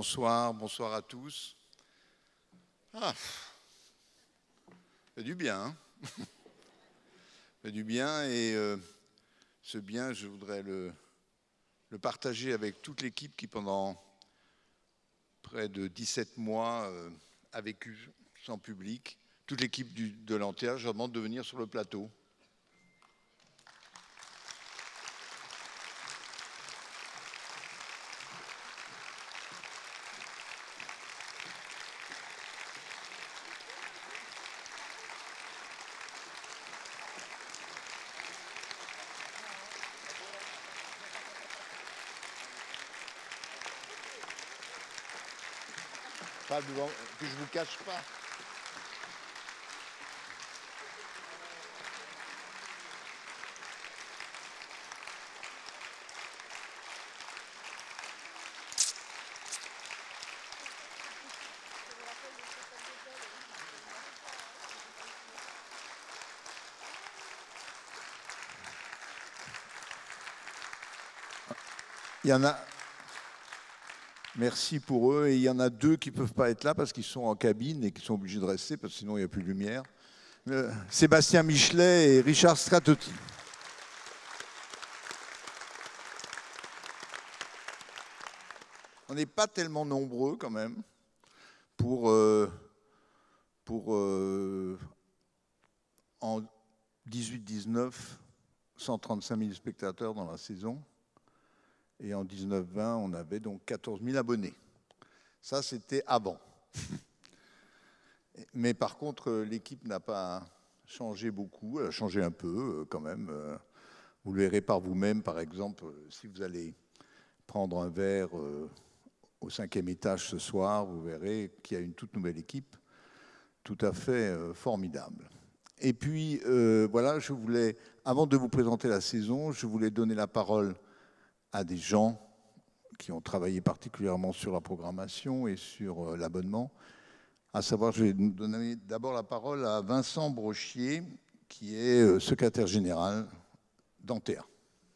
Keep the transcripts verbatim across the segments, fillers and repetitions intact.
bonsoir, bonsoir à tous. Ah, ça fait du bien, hein. Ça fait du bien et euh, ce bien, je voudrais le, le partager avec toute l'équipe qui, pendant près de dix-sept mois, euh, a vécu sans public. Toute l'équipe de l'Anthéa, je leur demande de venir sur le plateau. Pas devant, que je vous cache pas. Il y en a. Merci pour eux. Et il y en a deux qui ne peuvent pas être là parce qu'ils sont en cabine et qui sont obligés de rester parce que sinon il n'y a plus de lumière. Euh, Sébastien Michelet et Richard Stratotti. On n'est pas tellement nombreux quand même pour, euh, pour euh, en dix-huit dix-neuf, cent trente-cinq mille spectateurs dans la saison. Et en dix-neuf vingt, on avait donc quatorze mille abonnés. Ça, c'était avant. Mais par contre, l'équipe n'a pas changé beaucoup. Elle a changé un peu quand même. Vous le verrez par vous-même, par exemple, si vous allez prendre un verre au cinquième étage ce soir, vous verrez qu'il y a une toute nouvelle équipe, tout à fait formidable. Et puis, euh, voilà, je voulais, avant de vous présenter la saison, je voulais donner la parole à des gens qui ont travaillé particulièrement sur la programmation et sur l'abonnement. À savoir, je vais donner d'abord la parole à Vincent Brochier, qui est secrétaire général d'Anthéa.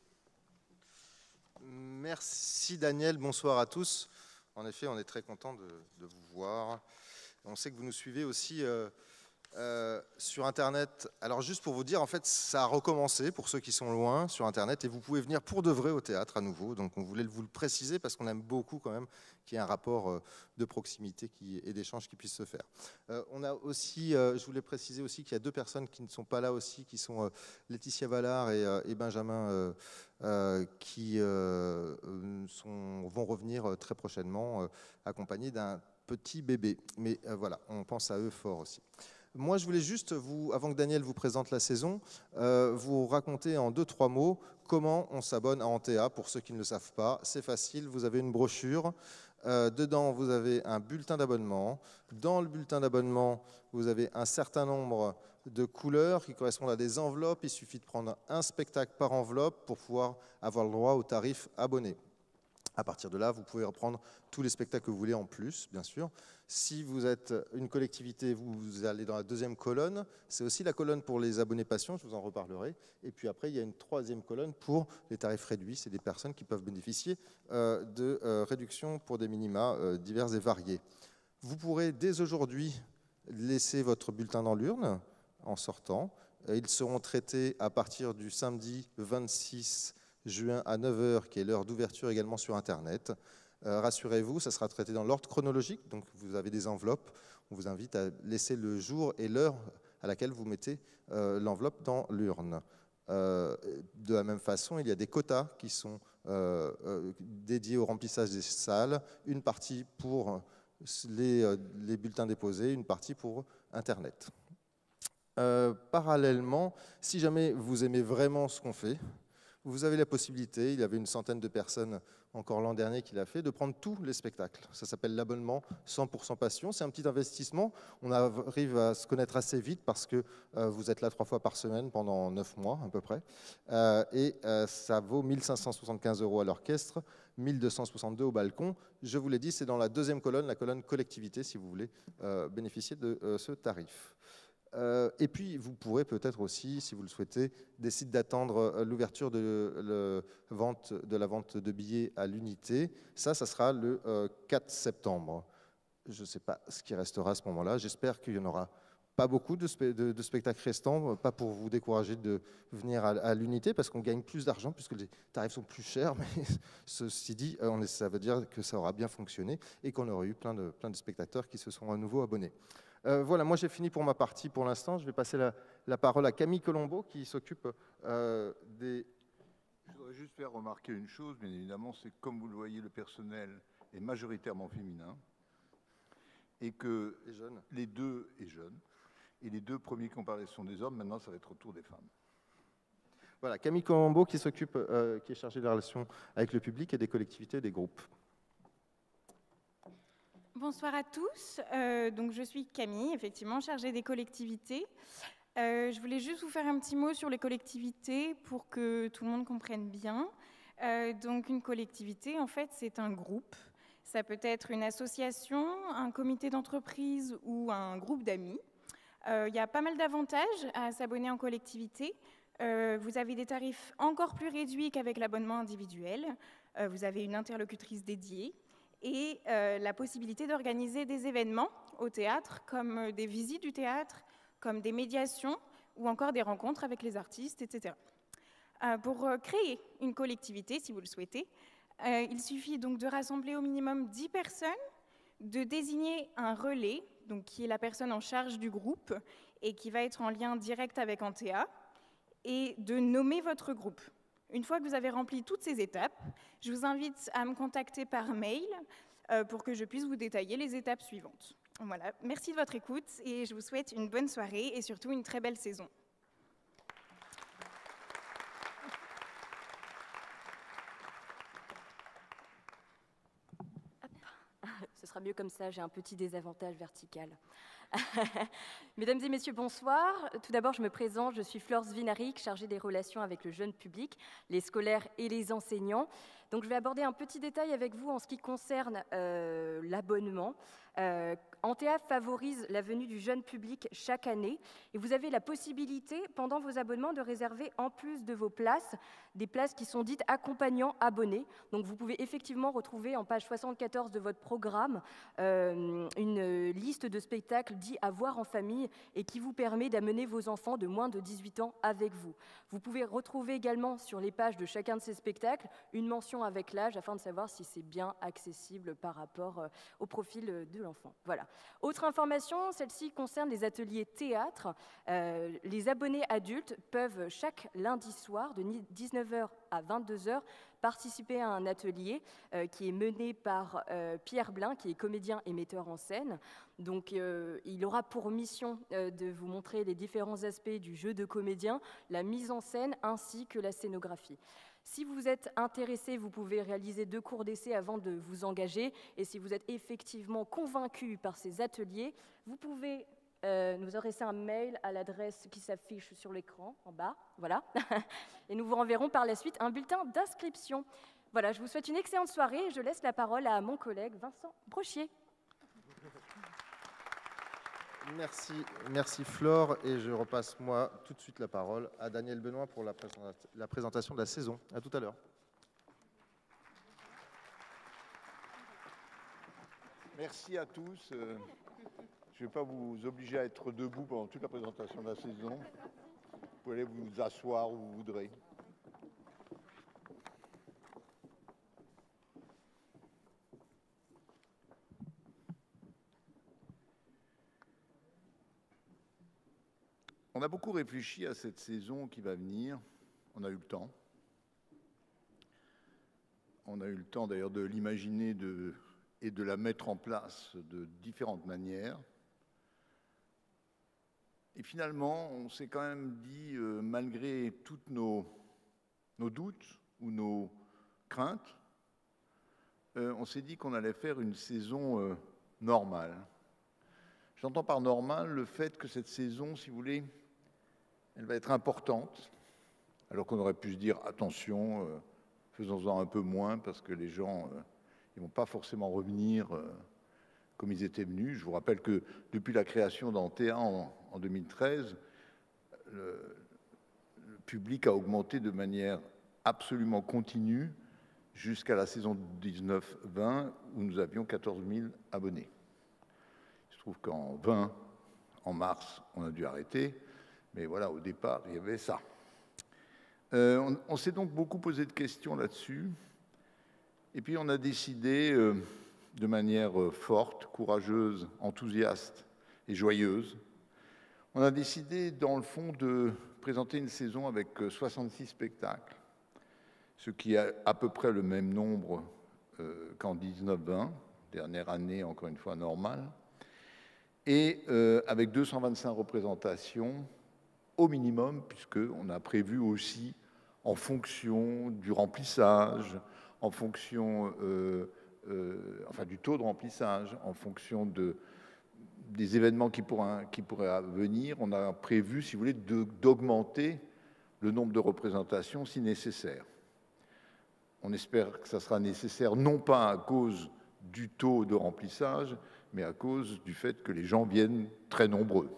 Merci Daniel, bonsoir à tous. En effet, on est très content de, de vous voir. On sait que vous nous suivez aussi euh, euh, sur Internet. Alors juste pour vous dire, en fait, ça a recommencé pour ceux qui sont loin sur Internet et vous pouvez venir pour de vrai au théâtre à nouveau. Donc on voulait vous le préciser parce qu'on aime beaucoup quand même qu'il y ait un rapport euh, de proximité qui, et d'échange qui puisse se faire. Euh, on a aussi, euh, je voulais préciser aussi qu'il y a deux personnes qui ne sont pas là aussi, qui sont euh, Laetitia Ballard et, euh, et Benjamin euh, euh, qui euh, sont, vont revenir très prochainement euh, accompagnés d'un petit bébé. Mais euh, voilà, on pense à eux fort aussi. Moi, je voulais juste, vous, avant que Daniel vous présente la saison, euh, vous raconter en deux, trois mots comment on s'abonne à Anthéa. Pour ceux qui ne le savent pas, c'est facile, vous avez une brochure. Euh, dedans, vous avez un bulletin d'abonnement. Dans le bulletin d'abonnement, vous avez un certain nombre de couleurs qui correspondent à des enveloppes. Il suffit de prendre un spectacle par enveloppe pour pouvoir avoir le droit au tarif abonné. À partir de là, vous pouvez reprendre tous les spectacles que vous voulez en plus, bien sûr. Si vous êtes une collectivité, vous allez dans la deuxième colonne. C'est aussi la colonne pour les abonnés patients, je vous en reparlerai. Et puis après, il y a une troisième colonne pour les tarifs réduits. C'est des personnes qui peuvent bénéficier euh, de euh, réductions pour des minima euh, divers et variés. Vous pourrez dès aujourd'hui laisser votre bulletin dans l'urne en sortant. Ils seront traités à partir du samedi vingt-six juin à neuf heures, qui est l'heure d'ouverture également sur Internet. Euh, rassurez-vous, ça sera traité dans l'ordre chronologique, donc vous avez des enveloppes. On vous invite à laisser le jour et l'heure à laquelle vous mettez euh, l'enveloppe dans l'urne. Euh, de la même façon, il y a des quotas qui sont euh, euh, dédiés au remplissage des salles, une partie pour les, euh, les bulletins déposés, une partie pour Internet. Euh, parallèlement, si jamais vous aimez vraiment ce qu'on fait, vous avez la possibilité, il y avait une centaine de personnes encore l'an dernier qui l'a fait, de prendre tous les spectacles. Ça s'appelle l'abonnement cent pour cent Passion. C'est un petit investissement. On arrive à se connaître assez vite parce que euh, vous êtes là trois fois par semaine pendant neuf mois à peu près. Euh, et euh, ça vaut mille cinq cent soixante-quinze euros à l'orchestre, mille deux cent soixante-deux au balcon. Je vous l'ai dit, c'est dans la deuxième colonne, la colonne collectivité, si vous voulez euh, bénéficier de euh, ce tarif. Euh, et puis, vous pourrez peut-être aussi, si vous le souhaitez, décider d'attendre l'ouverture de, le vente, de la vente de billets à l'unité. Ça, ça sera le euh, quatre septembre. Je ne sais pas ce qui restera à ce moment-là. J'espère qu'il y en aura pas beaucoup de, spe de, de spectacles restants, pas pour vous décourager de venir à, à l'unité, parce qu'on gagne plus d'argent, puisque les tarifs sont plus chers, mais ceci dit, on est, ça veut dire que ça aura bien fonctionné et qu'on aura eu plein de, plein de spectateurs qui se sont à nouveau abonnés. Euh, voilà, moi j'ai fini pour ma partie pour l'instant. Je vais passer la, la parole à Camille Colombo, qui s'occupe euh, des... Je voudrais juste faire remarquer une chose, bien évidemment, c'est que comme vous le voyez, le personnel est majoritairement féminin, et que et jeunes. les deux, et jeunes, et les deux premiers qui ont parlé sont des hommes, maintenant ça va être au tour des femmes. Voilà, Camille Colombo qui s'occupe, euh, qui est chargée des relations avec le public et des collectivités et des groupes. Bonsoir à tous, euh, donc je suis Camille, effectivement chargée des collectivités. Euh, je voulais juste vous faire un petit mot sur les collectivités pour que tout le monde comprenne bien. Euh, donc une collectivité, en fait, c'est un groupe. Ça peut être une association, un comité d'entreprise ou un groupe d'amis. Euh, il y a pas mal d'avantages à s'abonner en collectivité. Euh, vous avez des tarifs encore plus réduits qu'avec l'abonnement individuel. Euh, vous avez une interlocutrice dédiée et euh, la possibilité d'organiser des événements au théâtre, comme des visites du théâtre, comme des médiations ou encore des rencontres avec les artistes, et cetera. Euh, pour créer une collectivité, si vous le souhaitez, euh, il suffit donc de rassembler au minimum dix personnes, de désigner un relais, donc qui est la personne en charge du groupe et qui va être en lien direct avec Antea, et de nommer votre groupe. Une fois que vous avez rempli toutes ces étapes, je vous invite à me contacter par mail euh, pour que je puisse vous détailler les étapes suivantes. Voilà, merci de votre écoute et je vous souhaite une bonne soirée et surtout une très belle saison. Ce sera mieux comme ça, j'ai un petit désavantage vertical. Mesdames et messieurs, bonsoir. Tout d'abord, je me présente, je suis Flore Zvinarik, chargée des relations avec le jeune public, les scolaires et les enseignants. Donc, je vais aborder un petit détail avec vous en ce qui concerne euh, l'abonnement. Euh, Antea favorise la venue du jeune public chaque année et vous avez la possibilité, pendant vos abonnements, de réserver en plus de vos places, des places qui sont dites accompagnants abonnés. Donc vous pouvez effectivement retrouver en page soixante-quatorze de votre programme euh, une liste de spectacles dits à voir en famille et qui vous permet d'amener vos enfants de moins de dix-huit ans avec vous. Vous pouvez retrouver également sur les pages de chacun de ces spectacles une mention avec l'âge afin de savoir si c'est bien accessible par rapport euh, au profil de l'enfant. Voilà. Autre information, celle-ci concerne les ateliers théâtre. Euh, les abonnés adultes peuvent chaque lundi soir de dix-neuf heures à vingt-deux heures participer à un atelier euh, qui est mené par euh, Pierre Blin, qui est comédien et metteur en scène. Donc, euh, il aura pour mission euh, de vous montrer les différents aspects du jeu de comédien, la mise en scène ainsi que la scénographie. Si vous êtes intéressé, vous pouvez réaliser deux cours d'essai avant de vous engager. Et si vous êtes effectivement convaincu par ces ateliers, vous pouvez euh, nous adresser un mail à l'adresse qui s'affiche sur l'écran, en bas. Voilà. Et nous vous renverrons par la suite un bulletin d'inscription. Voilà, je vous souhaite une excellente soirée et je laisse la parole à mon collègue Vincent Brochier. Merci, merci Flore, et je repasse moi tout de suite la parole à Daniel Benoît pour la, présenta la présentation de la saison. À tout à l'heure. Merci à tous. Je ne vais pas vous obliger à être debout pendant toute la présentation de la saison. Vous pouvez aller vous asseoir où vous voudrez. On a beaucoup réfléchi à cette saison qui va venir. On a eu le temps. On a eu le temps d'ailleurs de l'imaginer de, et de la mettre en place de différentes manières. Et finalement, on s'est quand même dit, euh, malgré toutes nos, nos doutes ou nos craintes, euh, on s'est dit qu'on allait faire une saison euh, normale. J'entends par normale le fait que cette saison, si vous voulez, elle va être importante, alors qu'on aurait pu se dire, attention, euh, faisons-en un peu moins, parce que les gens, euh, ils ne vont pas forcément revenir euh, comme ils étaient venus. Je vous rappelle que depuis la création d'Antea en, en deux mille treize, le, le public a augmenté de manière absolument continue jusqu'à la saison dix-neuf vingt, où nous avions quatorze mille abonnés. Il se trouve qu'en vingt, en mars, on a dû arrêter, mais voilà, au départ, il y avait ça. Euh, on on s'est donc beaucoup posé de questions là-dessus, et puis on a décidé, euh, de manière euh, forte, courageuse, enthousiaste et joyeuse, on a décidé, dans le fond, de présenter une saison avec euh, soixante-six spectacles, ce qui est à peu près le même nombre euh, qu'en dix-neuf vingt, dernière année, encore une fois, normale, et euh, avec deux cent vingt-cinq représentations au minimum, puisqu'on a prévu aussi, en fonction du remplissage, en fonction euh, euh, enfin, du taux de remplissage, en fonction de, des événements qui pourraient, qui pourraient venir, on a prévu, si vous voulez, d'augmenter le nombre de représentations si nécessaire. On espère que ça sera nécessaire, non pas à cause du taux de remplissage, mais à cause du fait que les gens viennent très nombreux.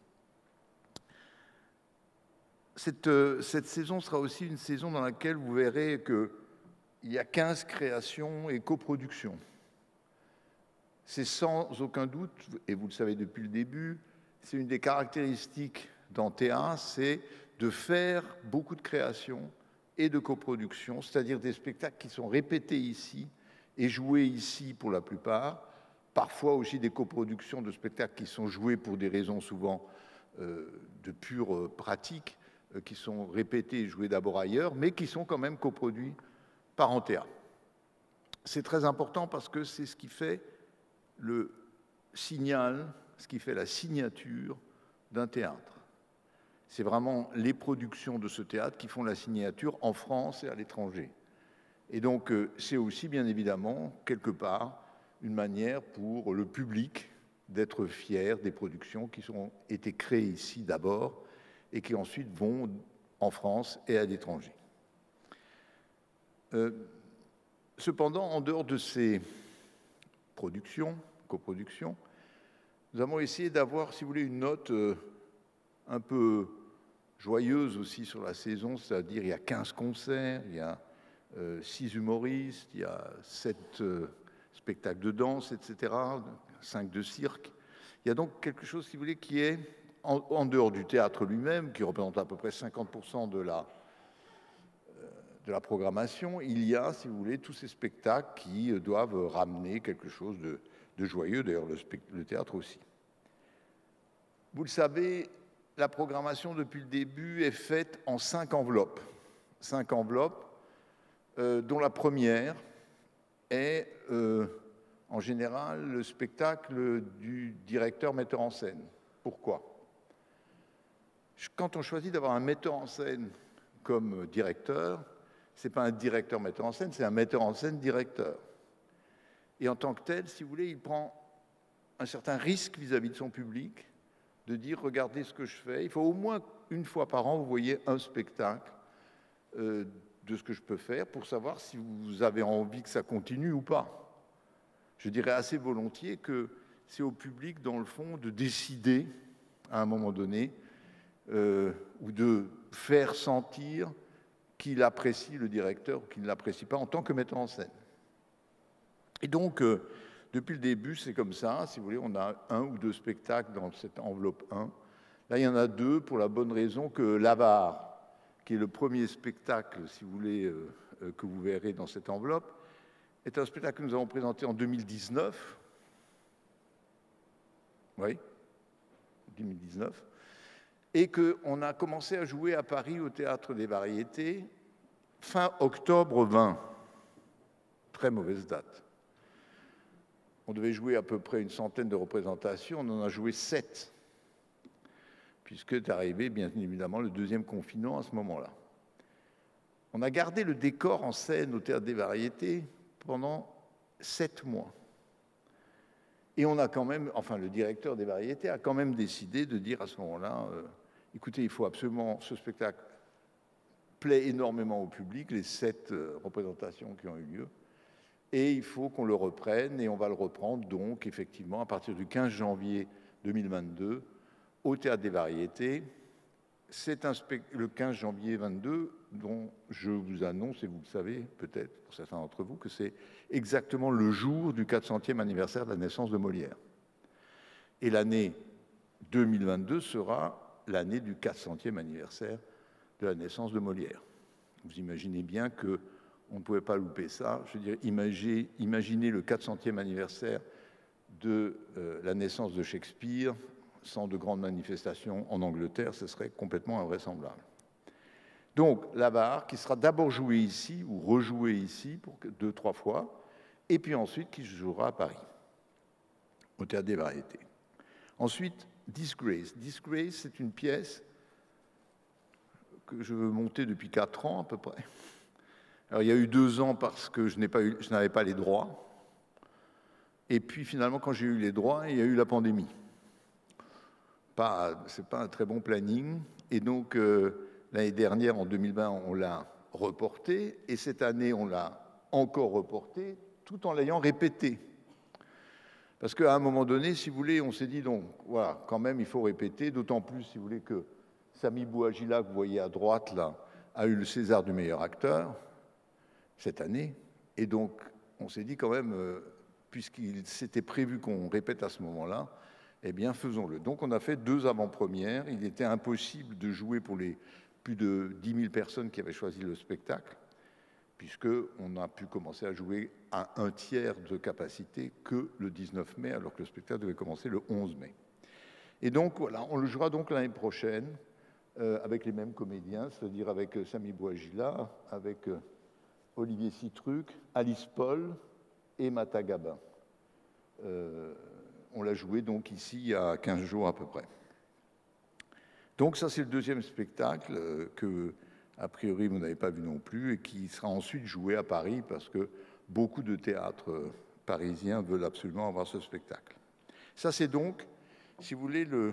Cette, cette saison sera aussi une saison dans laquelle vous verrez qu'il y a quinze créations et coproductions. C'est sans aucun doute, et vous le savez depuis le début, c'est une des caractéristiques d'Antea, c'est de faire beaucoup de créations et de coproductions, c'est-à-dire des spectacles qui sont répétés ici et joués ici pour la plupart, parfois aussi des coproductions de spectacles qui sont joués pour des raisons souvent euh, de pure euh, pratique, euh, qui sont répétés et joués d'abord ailleurs, mais qui sont quand même coproduits par Antea. C'est très important parce que c'est ce qui fait le signal, ce qui fait la signature d'un théâtre. C'est vraiment les productions de ce théâtre qui font la signature en France et à l'étranger. Et donc, c'est aussi, bien évidemment, quelque part, une manière pour le public d'être fier des productions qui ont été créées ici d'abord et qui ensuite vont en France et à l'étranger. Euh, cependant, en dehors de ces productions, coproductions, nous avons essayé d'avoir, si vous voulez, une note euh, un peu joyeuse aussi sur la saison, c'est-à-dire il y a quinze concerts, il y a euh, six humoristes, il y a sept euh, spectacles de danse, et cetera, cinq de cirque. Il y a donc quelque chose, si vous voulez, qui est en, en dehors du théâtre lui-même, qui représente à peu près cinquante pour cent de la, euh, de la programmation. Il y a, si vous voulez, tous ces spectacles qui euh, doivent ramener quelque chose de, de joyeux, d'ailleurs le, le théâtre aussi. Vous le savez, la programmation depuis le début est faite en cinq enveloppes. Cinq enveloppes, euh, dont la première est euh, en général le spectacle du directeur metteur en scène. Pourquoi? Quand on choisit d'avoir un metteur en scène comme directeur, ce n'est pas un directeur metteur en scène, c'est un metteur en scène directeur. Et en tant que tel, si vous voulez, il prend un certain risque vis-à-vis de son public, de dire, regardez ce que je fais. Il faut au moins une fois par an, vous voyez un spectacle euh, de ce que je peux faire pour savoir si vous avez envie que ça continue ou pas. Je dirais assez volontiers que c'est au public, dans le fond, de décider, à un moment donné, euh, ou de faire sentir qu'il apprécie le directeur ou qu'il ne l'apprécie pas en tant que metteur en scène. Et donc, euh, depuis le début, c'est comme ça. Si vous voulez, on a un ou deux spectacles dans cette enveloppe un. Là, il y en a deux pour la bonne raison que l'Avare, qui est le premier spectacle, si vous voulez, euh, euh, que vous verrez dans cette enveloppe, est un spectacle que nous avons présenté en deux mille dix-neuf. Oui, deux mille dix-neuf. Et qu'on a commencé à jouer à Paris au Théâtre des Variétés fin octobre vingt. Très mauvaise date. On devait jouer à peu près une centaine de représentations, on en a joué sept, puisque est arrivé, bien évidemment, le deuxième confinement à ce moment-là. On a gardé le décor en scène au Théâtre des Variétés pendant sept mois. Et on a quand même, enfin le directeur des Variétés a quand même décidé de dire à ce moment-là, euh, écoutez, il faut absolument, ce spectacle plaît énormément au public, les sept euh, représentations qui ont eu lieu, et il faut qu'on le reprenne, et on va le reprendre donc effectivement à partir du quinze janvier deux mille vingt-deux au Théâtre des Variétés. C'est un le quinze janvier vingt-deux dont je vous annonce, et vous le savez peut-être pour certains d'entre vous, que c'est exactement le jour du quatre centième anniversaire de la naissance de Molière. Et l'année deux mille vingt-deux sera l'année du quatre centième anniversaire de la naissance de Molière. Vous imaginez bien qu'on ne pouvait pas louper ça. Je veux dire, imaginez, imaginez le quatre centième anniversaire de euh, la naissance de Shakespeare sans de grandes manifestations en Angleterre, ce serait complètement invraisemblable. Donc, l'Avare, qui sera d'abord joué ici, ou rejoué ici, pour deux, trois fois, et puis ensuite qui se jouera à Paris, au Théâtre des Variétés. Ensuite, Disgrace. Disgrace, c'est une pièce que je veux monter depuis quatre ans à peu près. Alors, il y a eu deux ans parce que je n'ai pas eu, je n'avais pas les droits. Et puis, finalement, quand j'ai eu les droits, il y a eu la pandémie. Pas, c'est pas un très bon planning. Et donc, euh, l'année dernière, en deux mille vingt, on l'a reporté. Et cette année, on l'a encore reporté, tout en l'ayant répété. Parce qu'à un moment donné, si vous voulez, on s'est dit, donc, voilà, quand même, il faut répéter, d'autant plus, si vous voulez, que Samy Bouagila, que vous voyez à droite, là, a eu le César du meilleur acteur cette année. Et donc, on s'est dit quand même, euh, puisqu'il s'était prévu qu'on répète à ce moment-là, eh bien, faisons-le. Donc, on a fait deux avant-premières. Il était impossible de jouer pour les plus de dix mille personnes qui avaient choisi le spectacle, puisqu'on a pu commencer à jouer à un tiers de capacité que le dix-neuf mai, alors que le spectacle devait commencer le onze mai. Et donc, voilà, on le jouera donc l'année prochaine, euh, avec les mêmes comédiens, c'est-à-dire avec euh, Samy Bouagila, avec euh, Olivier Citruc, Alice Paul et Mata Gabin. Euh, on l'a joué donc ici il y a quinze jours à peu près. Donc ça, c'est le deuxième spectacle euh, que, a priori, vous n'avez pas vu non plus, et qui sera ensuite joué à Paris, parce que beaucoup de théâtres euh, parisiens veulent absolument avoir ce spectacle. Ça, c'est donc, si vous voulez, le,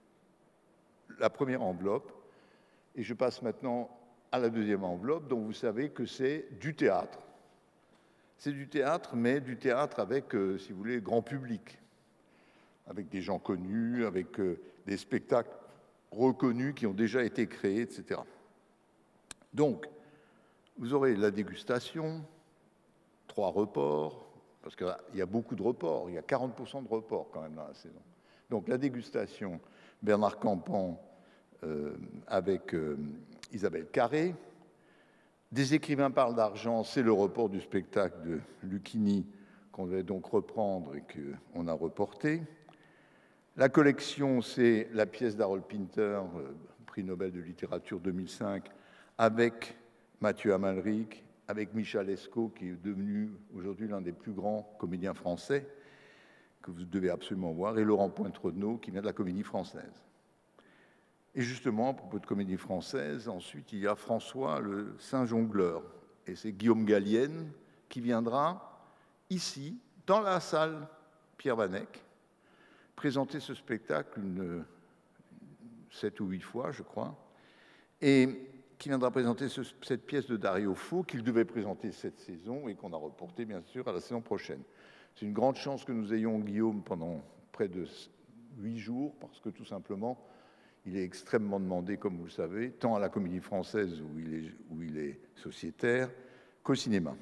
la première enveloppe, et je passe maintenant à la deuxième enveloppe, dont vous savez que c'est du théâtre. C'est du théâtre, mais du théâtre avec, euh, si vous voulez, grand public, avec des gens connus, avec euh, des spectacles reconnus qui ont déjà été créés, et cetera. Donc, vous aurez la dégustation, trois reports, parce qu'il y a beaucoup de reports, il y a quarante pour cent de reports quand même dans la saison. Donc, la dégustation, Bernard Campan euh, avec euh, Isabelle Carré. Des écrivains parlent d'argent, c'est le report du spectacle de Lucchini qu'on devait donc reprendre et qu'on a reporté. La collection, c'est la pièce d'Harold Pinter, euh, prix Nobel de littérature deux mille cinq, avec Mathieu Amalric, avec Michel Lescaut, qui est devenu aujourd'hui l'un des plus grands comédiens français, que vous devez absolument voir, et Laurent Pointrenaud, qui vient de la Comédie Française. Et justement, à propos de Comédie Française, ensuite, il y a François le Saint-Jongleur, et c'est Guillaume Gallienne qui viendra ici, dans la salle Pierre Van Eyck, présenter ce spectacle une sept ou huit fois, je crois, et qui viendra présenter ce, cette pièce de Dario Fo qu'il devait présenter cette saison et qu'on a reporté, bien sûr, à la saison prochaine. C'est une grande chance que nous ayons Guillaume pendant près de huit jours, parce que tout simplement, il est extrêmement demandé, comme vous le savez, tant à la Comédie Française, où il est, où il est sociétaire, qu'au cinéma.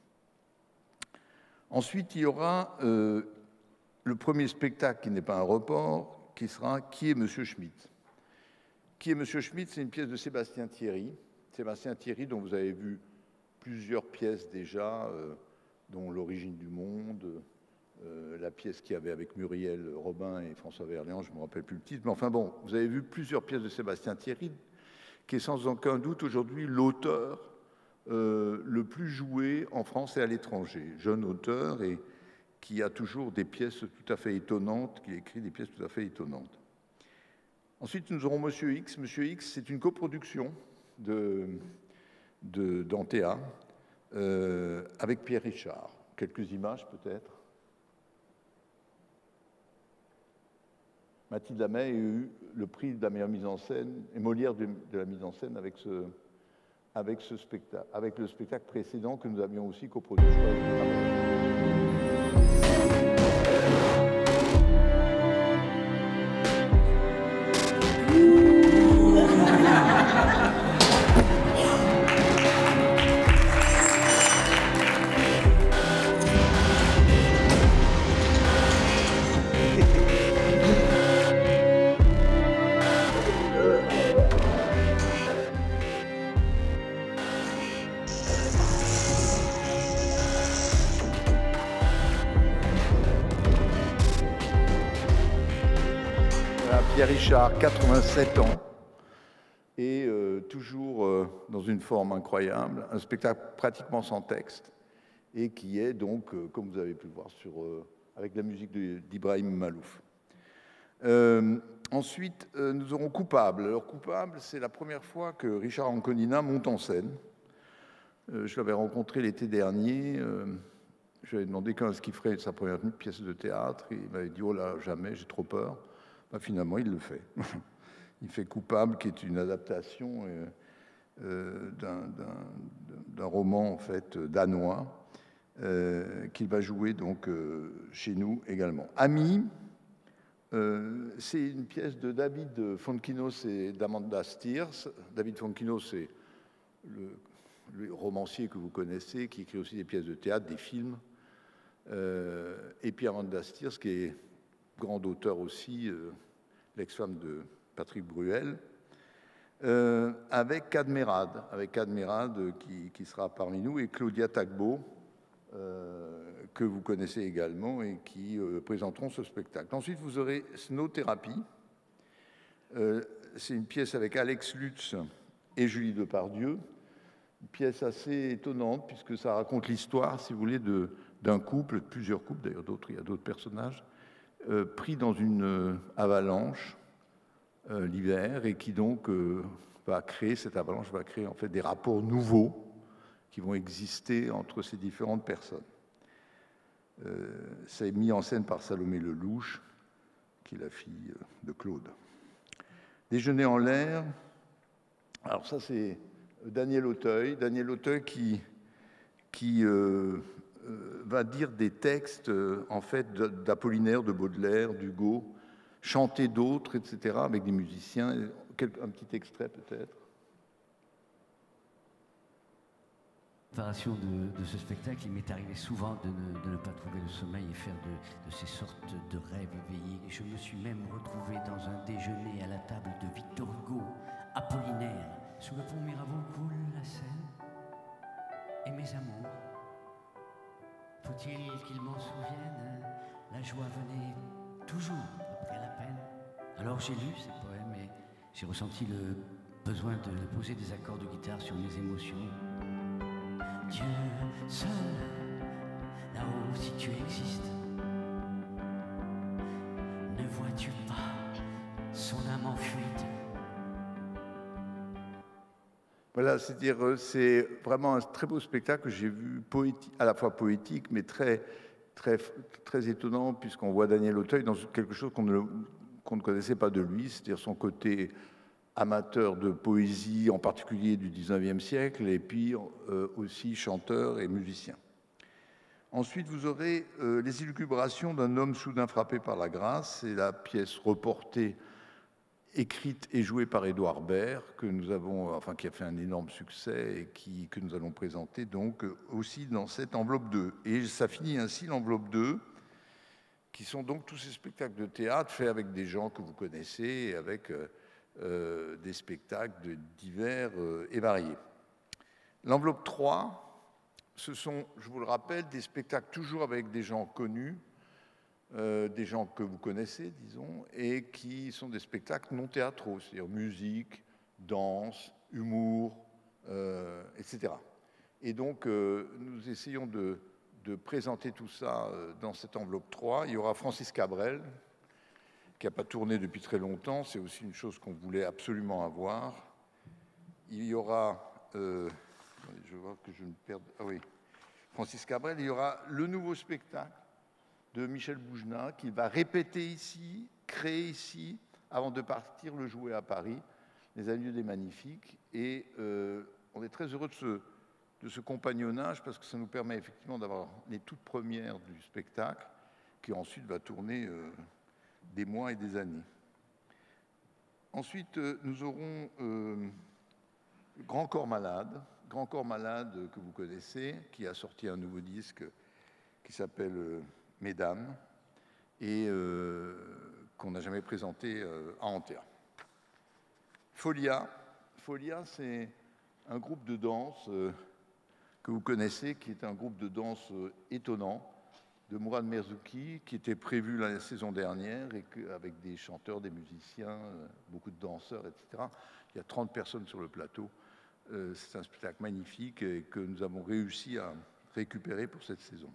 Ensuite, il y aura euh, le premier spectacle qui n'est pas un report, qui sera « Qui est Monsieur Schmitt ?» Qui est Monsieur Schmitt, c'est une pièce de Sébastien Thierry. Sébastien Thierry, dont vous avez vu plusieurs pièces déjà, euh, dont L'origine du monde, euh, la pièce qu'il y avait avec Muriel Robin et François Verléand, je ne me rappelle plus le titre, mais enfin bon, vous avez vu plusieurs pièces de Sébastien Thierry, qui est sans aucun doute aujourd'hui l'auteur euh, le plus joué en France et à l'étranger, jeune auteur et qui a toujours des pièces tout à fait étonnantes, qui écrit des pièces tout à fait étonnantes. Ensuite, nous aurons Monsieur X. Monsieur X, c'est une coproduction de, de, d'Antea euh, avec Pierre Richard. Quelques images, peut-être. Mathilde Lamay a eu le prix de la meilleure mise en scène, et Molière de, de la mise en scène avec ce, avec, ce spectacle, avec le spectacle précédent que nous avions aussi coproduit. Je Pierre Richard, quatre-vingt-sept ans, et euh, toujours euh, dans une forme incroyable, un spectacle pratiquement sans texte, et qui est donc, euh, comme vous avez pu le voir, sur, euh, avec la musique d'Ibrahim Malouf. Euh, ensuite, euh, nous aurons Coupable. Alors, Coupable, c'est la première fois que Richard Anconina monte en scène. Euh, je l'avais rencontré l'été dernier. Euh, je lui avais demandé quand est-ce qu'il ferait sa première pièce de théâtre. Et il m'avait dit « Oh là, jamais, j'ai trop peur ». Ben, finalement, il le fait. Il fait Coupable, qui est une adaptation euh, euh, d'un roman en fait danois, euh, qu'il va jouer donc euh, chez nous également. Ami, euh, c'est une pièce de David Fonkinos et d'Amanda Steers. David Fonkinos, c'est le, le romancier que vous connaissez, qui écrit aussi des pièces de théâtre, des films. Euh, et puis Amanda Steers, qui est grande auteure aussi, euh, l'ex-femme de Patrick Bruel, euh, avec Cadmerade, avec Cadmerade euh, qui, qui sera parmi nous, et Claudia Tagbo, euh, que vous connaissez également, et qui euh, présenteront ce spectacle. Ensuite, vous aurez Snow-Thérapie. Euh, c'est une pièce avec Alex Lutz et Julie Depardieu, une pièce assez étonnante, puisque ça raconte l'histoire, si vous voulez, d'un couple, plusieurs couples, d'ailleurs d'autres, il y a d'autres personnages, Euh, pris dans une euh, avalanche euh, l'hiver, et qui donc euh, va créer, cette avalanche va créer en fait des rapports nouveaux qui vont exister entre ces différentes personnes. Euh, c'est mis en scène par Salomé Lelouch, qui est la fille euh, de Claude. Déjeuner en l'air, alors ça c'est Daniel Auteuil, Daniel Auteuil qui, qui euh, Euh, va dire des textes euh, en fait d'Apollinaire, de Baudelaire, d'Hugo, chanter d'autres, et cetera, avec des musiciens. Un petit extrait peut-être. Préparation de, de ce spectacle, il m'est arrivé souvent de ne, de ne pas trouver le sommeil et faire de, de ces sortes de rêves éveillés. Je me suis même retrouvé dans un déjeuner à la table de Victor Hugo, Apollinaire. Sous le pont Mirabeau coule la Seine et mes amours. Faut-il qu'ils m'en souviennent? La joie venait toujours après la peine. Alors j'ai lu ces poèmes et j'ai ressenti le besoin de poser des accords de guitare sur mes émotions. Dieu seul, là-haut si tu existes, ne vois-tu pas son âme en fuite? Voilà, c'est-à-dire, c'est vraiment un très beau spectacle que j'ai vu, poétique, à la fois poétique, mais très, très, très étonnant, puisqu'on voit Daniel Auteuil dans quelque chose qu'on ne, qu'on ne connaissait pas de lui, c'est-à-dire son côté amateur de poésie, en particulier du dix-neuvième siècle, et puis euh, aussi chanteur et musicien. Ensuite, vous aurez euh, Les élucubrations d'un homme soudain frappé par la grâce, c'est la pièce reportée, écrite et jouée par Édouard Baird, que nous avons, enfin, qui a fait un énorme succès et qui, que nous allons présenter donc aussi dans cette enveloppe deux. Et ça finit ainsi l'enveloppe deux, qui sont donc tous ces spectacles de théâtre faits avec des gens que vous connaissez, et avec euh, euh, des spectacles de divers euh, et variés. L'enveloppe trois, ce sont, je vous le rappelle, des spectacles toujours avec des gens connus, Euh, des gens que vous connaissez, disons, et qui sont des spectacles non théâtraux, c'est-à-dire musique, danse, humour, euh, et cetera. Et donc, euh, nous essayons de, de présenter tout ça euh, dans cette enveloppe trois. Il y aura Francis Cabrel, qui n'a pas tourné depuis très longtemps, c'est aussi une chose qu'on voulait absolument avoir. Il y aura, euh, je vois que je me perds, ah oui, Francis Cabrel, il y aura le nouveau spectacle de Michel Bougenat, qu'il va répéter ici, créer ici, avant de partir le jouer à Paris, Les Adieux des Magnifiques. Et euh, on est très heureux de ce, de ce compagnonnage parce que ça nous permet effectivement d'avoir les toutes premières du spectacle qui ensuite va tourner euh, des mois et des années. Ensuite, euh, nous aurons euh, Grand Corps Malade, Grand Corps Malade euh, que vous connaissez, qui a sorti un nouveau disque qui s'appelle euh, Mesdames et euh, qu'on n'a jamais présenté euh, à Antea. Folia, Folia, c'est un groupe de danse euh, que vous connaissez, qui est un groupe de danse euh, étonnant de Mourad Merzouki, qui était prévu la saison dernière, et que, avec des chanteurs, des musiciens, euh, beaucoup de danseurs, et cetera. Il y a trente personnes sur le plateau. Euh, c'est un spectacle magnifique et que nous avons réussi à récupérer pour cette saison.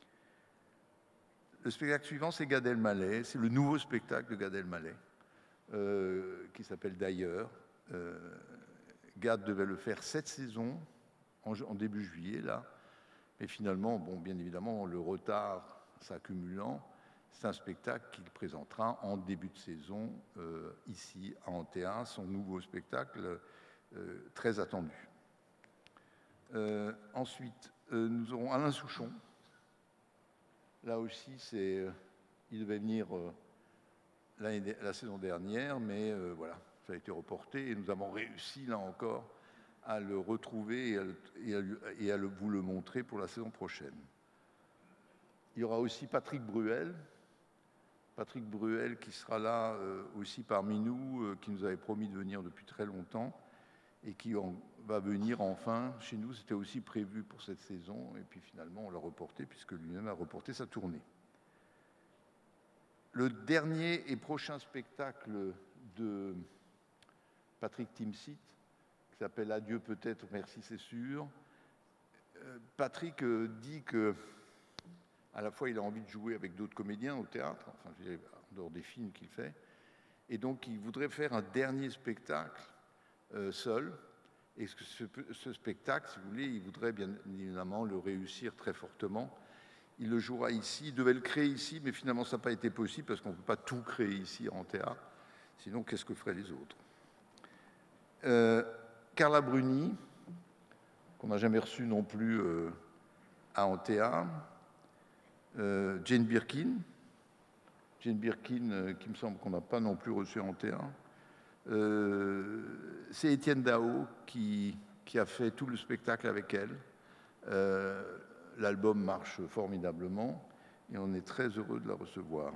Le spectacle suivant, c'est Gad Elmaleh. C'est le nouveau spectacle de Gad Elmaleh, euh, qui s'appelle D'ailleurs. Euh, Gad devait le faire cette saison, en, en début juillet, là. Mais finalement, bon, bien évidemment, le retard s'accumulant, c'est un spectacle qu'il présentera en début de saison, euh, ici, à Antea, son nouveau spectacle euh, très attendu. Euh, ensuite, euh, nous aurons Alain Souchon. Là aussi, c'est, euh, il devait venir euh, la saison dernière, mais euh, voilà, ça a été reporté et nous avons réussi, là encore, à le retrouver et à, le, et à, le, et à le, vous le montrer pour la saison prochaine. Il y aura aussi Patrick Bruel, Patrick Bruel qui sera là euh, aussi parmi nous, euh, qui nous avait promis de venir depuis très longtemps et qui en, va venir enfin chez nous. C'était aussi prévu pour cette saison et puis finalement on l'a reporté puisque lui-même a reporté sa tournée. Le dernier et prochain spectacle de Patrick Timsit, qui s'appelle Adieu peut-être, merci c'est sûr. Euh, Patrick euh, dit que à la fois il a envie de jouer avec d'autres comédiens au théâtre, enfin je dirais, en dehors des films qu'il fait, et donc il voudrait faire un dernier spectacle euh, seul. Et ce, ce spectacle, si vous voulez, il voudrait bien évidemment le réussir très fortement. Il le jouera ici, il devait le créer ici, mais finalement ça n'a pas été possible parce qu'on ne peut pas tout créer ici en théâtre. Sinon, qu'est-ce que feraient les autres? euh, Carla Bruni, qu'on n'a jamais reçue non plus euh, à Antea. Euh, Jane Birkin, Jane Birkin, euh, qui me semble qu'on n'a pas non plus reçu à Antea. Euh, c'est Étienne Dao qui, qui a fait tout le spectacle avec elle. Euh, L'album marche formidablement et on est très heureux de la recevoir.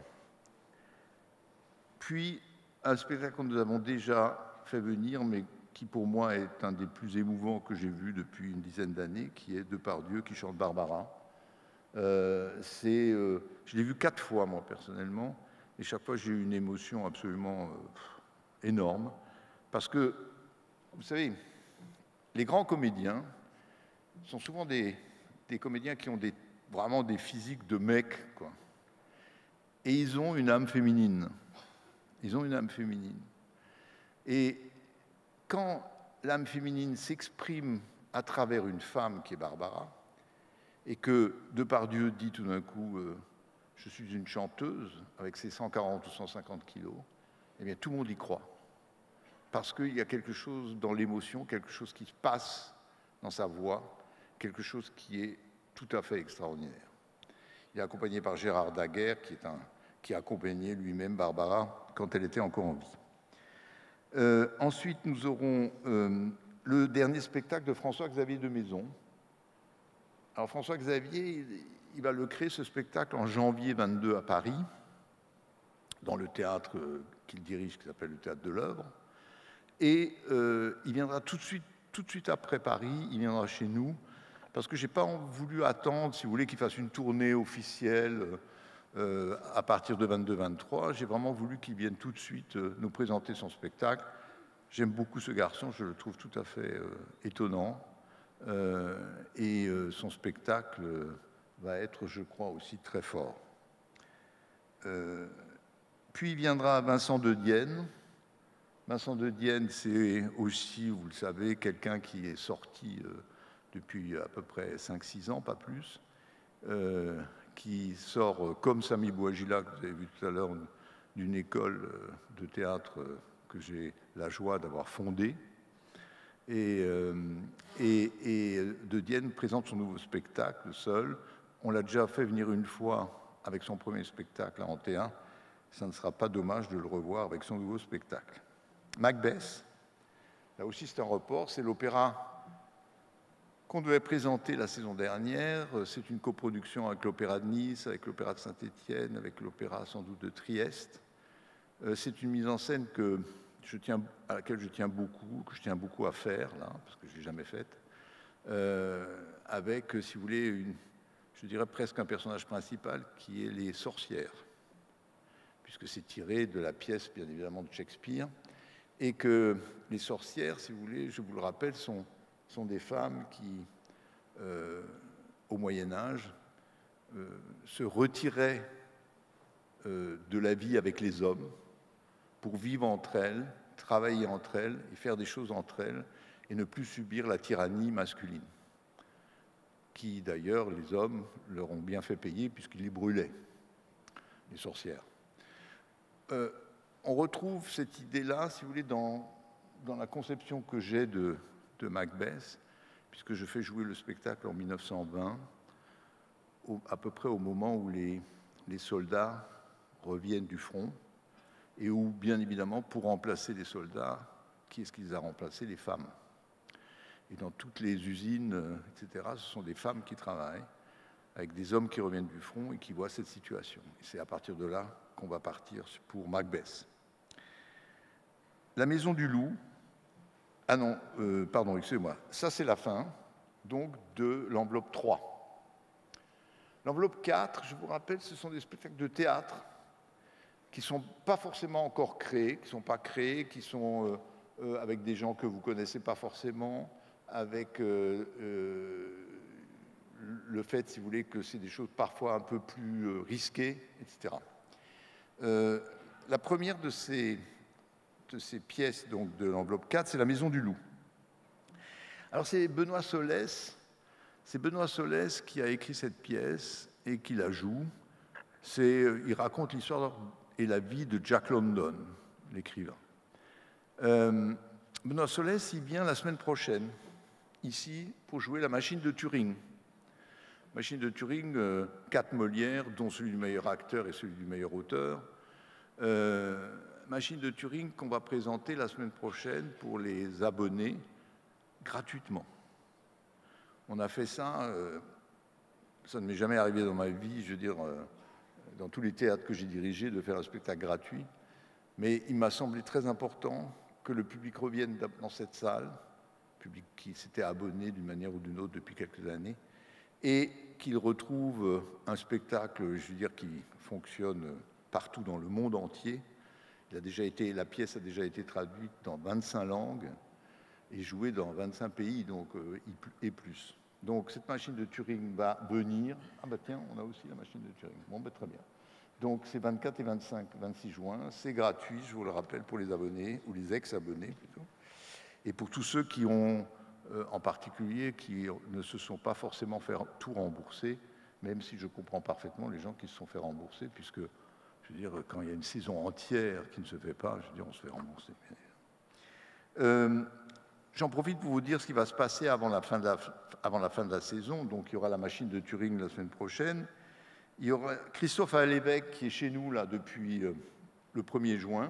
Puis, un spectacle que nous avons déjà fait venir, mais qui pour moi est un des plus émouvants que j'ai vu depuis une dizaine d'années, qui est Depardieu qui chante Barbara. Euh, c'est, euh, je l'ai vu quatre fois, moi, personnellement, et chaque fois j'ai eu une émotion absolument euh, énorme, parce que, vous savez, les grands comédiens sont souvent des, des comédiens qui ont des, vraiment des physiques de mecs, quoi. Et ils ont une âme féminine. Ils ont une âme féminine. Et quand l'âme féminine s'exprime à travers une femme qui est Barbara, et que Depardieu dit tout d'un coup euh, « je suis une chanteuse » avec ses cent quarante ou cent cinquante kilos, eh bien tout le monde y croit. Parce qu'il y a quelque chose dans l'émotion, quelque chose qui se passe dans sa voix, quelque chose qui est tout à fait extraordinaire. Il est accompagné par Gérard Daguerre, qui, est un, qui a accompagné lui-même Barbara quand elle était encore en vie. Euh, ensuite, nous aurons euh, le dernier spectacle de François-Xavier de Maison. Alors François-Xavier, il, il va le créer, ce spectacle, en janvier vingt-deux à Paris, dans le théâtre qu'il dirige, qui s'appelle le Théâtre de l'Œuvre. Et euh, il viendra tout de suite, tout de suite après Paris, il viendra chez nous, parce que je n'ai pas voulu attendre, si vous voulez, qu'il fasse une tournée officielle euh, à partir de vingt-deux vingt-trois. J'ai vraiment voulu qu'il vienne tout de suite euh, nous présenter son spectacle. J'aime beaucoup ce garçon, je le trouve tout à fait euh, étonnant. Euh, et euh, son spectacle euh, va être, je crois, aussi très fort. Euh, puis viendra Vincent de Dienne. Vincent de Dienne, c'est aussi, vous le savez, quelqu'un qui est sorti euh, depuis à peu près cinq six ans, pas plus, euh, qui sort, euh, comme Sami Bouagila, que vous avez vu tout à l'heure, d'une école euh, de théâtre euh, que j'ai la joie d'avoir fondée. Et, euh, et, et De Dienne présente son nouveau spectacle seul. On l'a déjà fait venir une fois avec son premier spectacle à Antéa. Ça ne sera pas dommage de le revoir avec son nouveau spectacle. Macbeth, là aussi c'est un report, c'est l'opéra qu'on devait présenter la saison dernière. C'est une coproduction avec l'Opéra de Nice, avec l'Opéra de Saint-Étienne, avec l'Opéra sans doute de Trieste. C'est une mise en scène que je tiens, à laquelle je tiens beaucoup, que je tiens beaucoup à faire, là, parce que je ne l'ai jamais faite, euh, avec, si vous voulez, une, je dirais presque un personnage principal qui est les sorcières, puisque c'est tiré de la pièce, bien évidemment, de Shakespeare, et que les sorcières, si vous voulez, je vous le rappelle, sont, sont des femmes qui, euh, au Moyen-Âge, euh, se retiraient euh, de la vie avec les hommes, pour vivre entre elles, travailler entre elles et faire des choses entre elles et ne plus subir la tyrannie masculine, qui d'ailleurs, les hommes leur ont bien fait payer puisqu'ils les brûlaient, les sorcières. Euh, on retrouve cette idée-là, si vous voulez, dans, dans la conception que j'ai de, de Macbeth, puisque je fais jouer le spectacle en mille neuf cent vingt, au, à peu près au moment où les, les soldats reviennent du front, et où, bien évidemment, pour remplacer les soldats, qui est-ce qui les a remplacés? Les femmes. Et dans toutes les usines, et cetera, ce sont des femmes qui travaillent, avec des hommes qui reviennent du front et qui voient cette situation. Et c'est à partir de là qu'on va partir pour Macbeth. La Maison du Loup, ah non, euh, pardon, excusez-moi, ça c'est la fin, donc, de l'enveloppe trois. L'enveloppe quatre, je vous rappelle, ce sont des spectacles de théâtre, qui ne sont pas forcément encore créés, qui ne sont pas créés, qui sont euh, euh, avec des gens que vous ne connaissez pas forcément, avec euh, euh, le fait, si vous voulez, que c'est des choses parfois un peu plus euh, risquées, et cetera. Euh, la première de ces, de ces pièces donc, de l'enveloppe quatre, c'est La Maison du Loup. Alors c'est Benoît Solès, c'est Benoît Solès qui a écrit cette pièce et qui la joue. C'est, il raconte l'histoire et la vie de Jack London, l'écrivain. Euh, Benoît Solès, il vient la semaine prochaine, ici, pour jouer la Machine de Turing. Machine de Turing, euh, quatre Molières, dont celui du meilleur acteur et celui du meilleur auteur. Euh, Machine de Turing qu'on va présenter la semaine prochaine pour les abonnés, gratuitement. On a fait ça, euh, ça ne m'est jamais arrivé dans ma vie, je veux dire... Euh, dans tous les théâtres que j'ai dirigés, de faire un spectacle gratuit. Mais il m'a semblé très important que le public revienne dans cette salle, public qui s'était abonné d'une manière ou d'une autre depuis quelques années, et qu'il retrouve un spectacle, je veux dire, qui fonctionne partout dans le monde entier. Il a déjà été, la pièce a déjà été traduite dans vingt-cinq langues et jouée dans vingt-cinq pays, donc, et plus. Donc, cette machine de Turing va venir. Ah, bah tiens, on a aussi la machine de Turing. Bon, bah, très bien. Donc, c'est vingt-quatre et vingt-cinq, vingt-six juin. C'est gratuit, je vous le rappelle, pour les abonnés, ou les ex-abonnés plutôt. Et pour tous ceux qui ont, euh, en particulier, qui ne se sont pas forcément fait tout rembourser, même si je comprends parfaitement les gens qui se sont fait rembourser, puisque, je veux dire, quand il y a une saison entière qui ne se fait pas, je veux dire, on se fait rembourser. Euh, J'en profite pour vous dire ce qui va se passer avant la, fin de la, avant la fin de la saison. Donc, il y aura la Machine de Turing la semaine prochaine. Il y aura Christophe Alévêque qui est chez nous là depuis euh, le premier juin.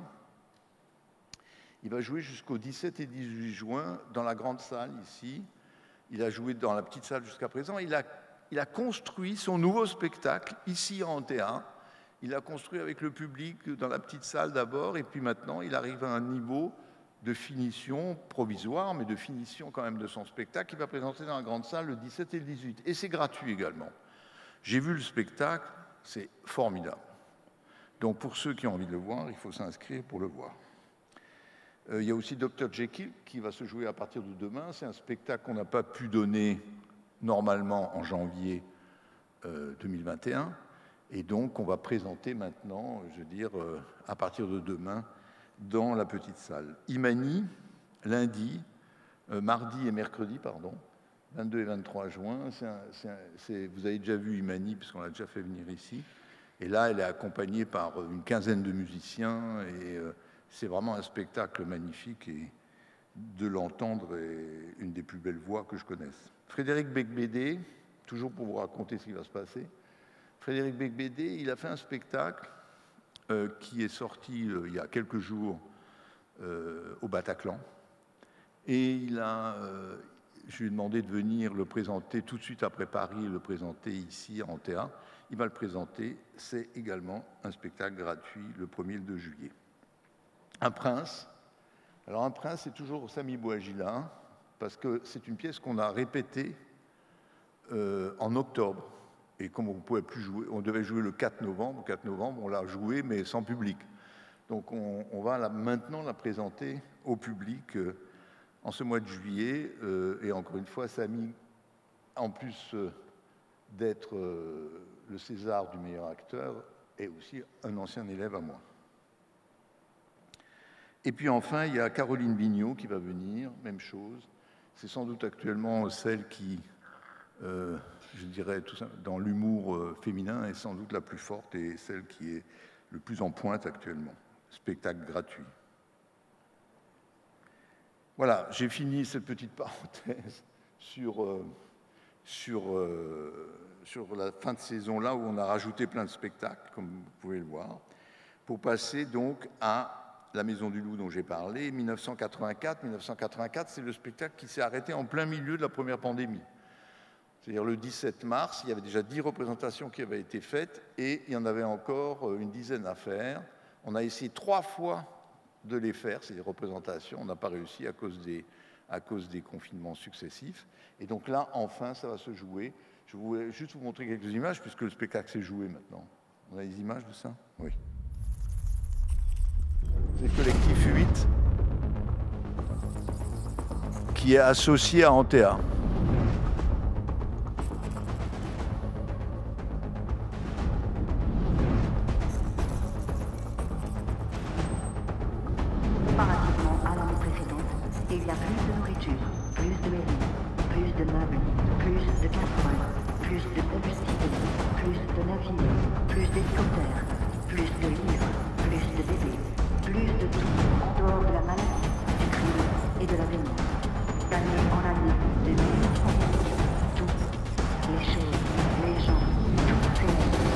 Il va jouer jusqu'au dix-sept et dix-huit juin dans la grande salle ici. Il a joué dans la petite salle jusqu'à présent. Il a, il a construit son nouveau spectacle ici en Antéa. Il l'a construit avec le public dans la petite salle d'abord, et puis maintenant il arrive à un niveau de finition provisoire, mais de finition quand même de son spectacle, qu'il va présenter dans la grande salle le dix-sept et le dix-huit. Et c'est gratuit également. J'ai vu le spectacle, c'est formidable. Donc pour ceux qui ont envie de le voir, il faut s'inscrire pour le voir. Euh, il y a aussi docteur Jekyll qui va se jouer à partir de demain. C'est un spectacle qu'on n'a pas pu donner normalement en janvier euh, deux mille vingt et un. Et donc on va présenter maintenant, je veux dire, euh, à partir de demain, dans la petite salle. Imani, lundi, euh, mardi et mercredi, pardon, vingt-deux et vingt-trois juin. C'est un, c'est un, c'est, vous avez déjà vu Imani, puisqu'on l'a déjà fait venir ici. Et là, elle est accompagnée par une quinzaine de musiciens. Et euh, c'est vraiment un spectacle magnifique. Et, de l'entendre est une des plus belles voix que je connaisse. Frédéric Beigbeder, toujours pour vous raconter ce qui va se passer. Frédéric Beigbeder, il a fait un spectacle euh, qui est sorti euh, il y a quelques jours euh, au Bataclan. Et il a, euh, je lui ai demandé de venir le présenter tout de suite après Paris, le présenter ici en théâtre. Il va le présenter. C'est également un spectacle gratuit le premier et le deux juillet. Un prince. Alors un prince, c'est toujours Samy Bouagila, parce que c'est une pièce qu'on a répétée euh, en octobre. Et comme on ne pouvait plus jouer, on devait jouer le quatre novembre. Le quatre novembre, on l'a joué, mais sans public. Donc on, on va la, maintenant la présenter au public euh, en ce mois de juillet. Euh, et encore une fois, Samy, en plus euh, d'être euh, le César du meilleur acteur, est aussi un ancien élève à moi. Et puis enfin, il y a Caroline Vigneault qui va venir, même chose. C'est sans doute actuellement celle qui, euh, je dirais, tout ça, dans l'humour euh, féminin, est sans doute la plus forte et celle qui est le plus en pointe actuellement. Spectacle gratuit. Voilà, j'ai fini cette petite parenthèse sur, euh, sur, euh, sur la fin de saison, là où on a rajouté plein de spectacles, comme vous pouvez le voir, pour passer donc à La Maison du Loup dont j'ai parlé, mille neuf cent quatre-vingt-quatre. mille neuf cent quatre-vingt-quatre, c'est le spectacle qui s'est arrêté en plein milieu de la première pandémie. C'est-à-dire le dix-sept mars, il y avait déjà dix représentations qui avaient été faites et il y en avait encore une dizaine à faire. On a essayé trois fois de les faire, ces représentations. On n'a pas réussi à cause, des, à cause des confinements successifs. Et donc là, enfin, ça va se jouer. Je voulais juste vous montrer quelques images puisque le spectacle s'est joué maintenant. On a des images de ça? Oui. C'est le collectif huit qui est associé à Antea. Comparativement à l'année précédente, il y a plus de nourriture, plus de mairies, plus de meubles, plus de casseroles, plus de combustible, plus de navires, plus d'hélicoptères, plus de livres, plus de bébés, plus de tout en dehors de la maladie, du crime et de la violence. D'année en année, de minute en minute, tout, les choses, les gens, tout s'énerve.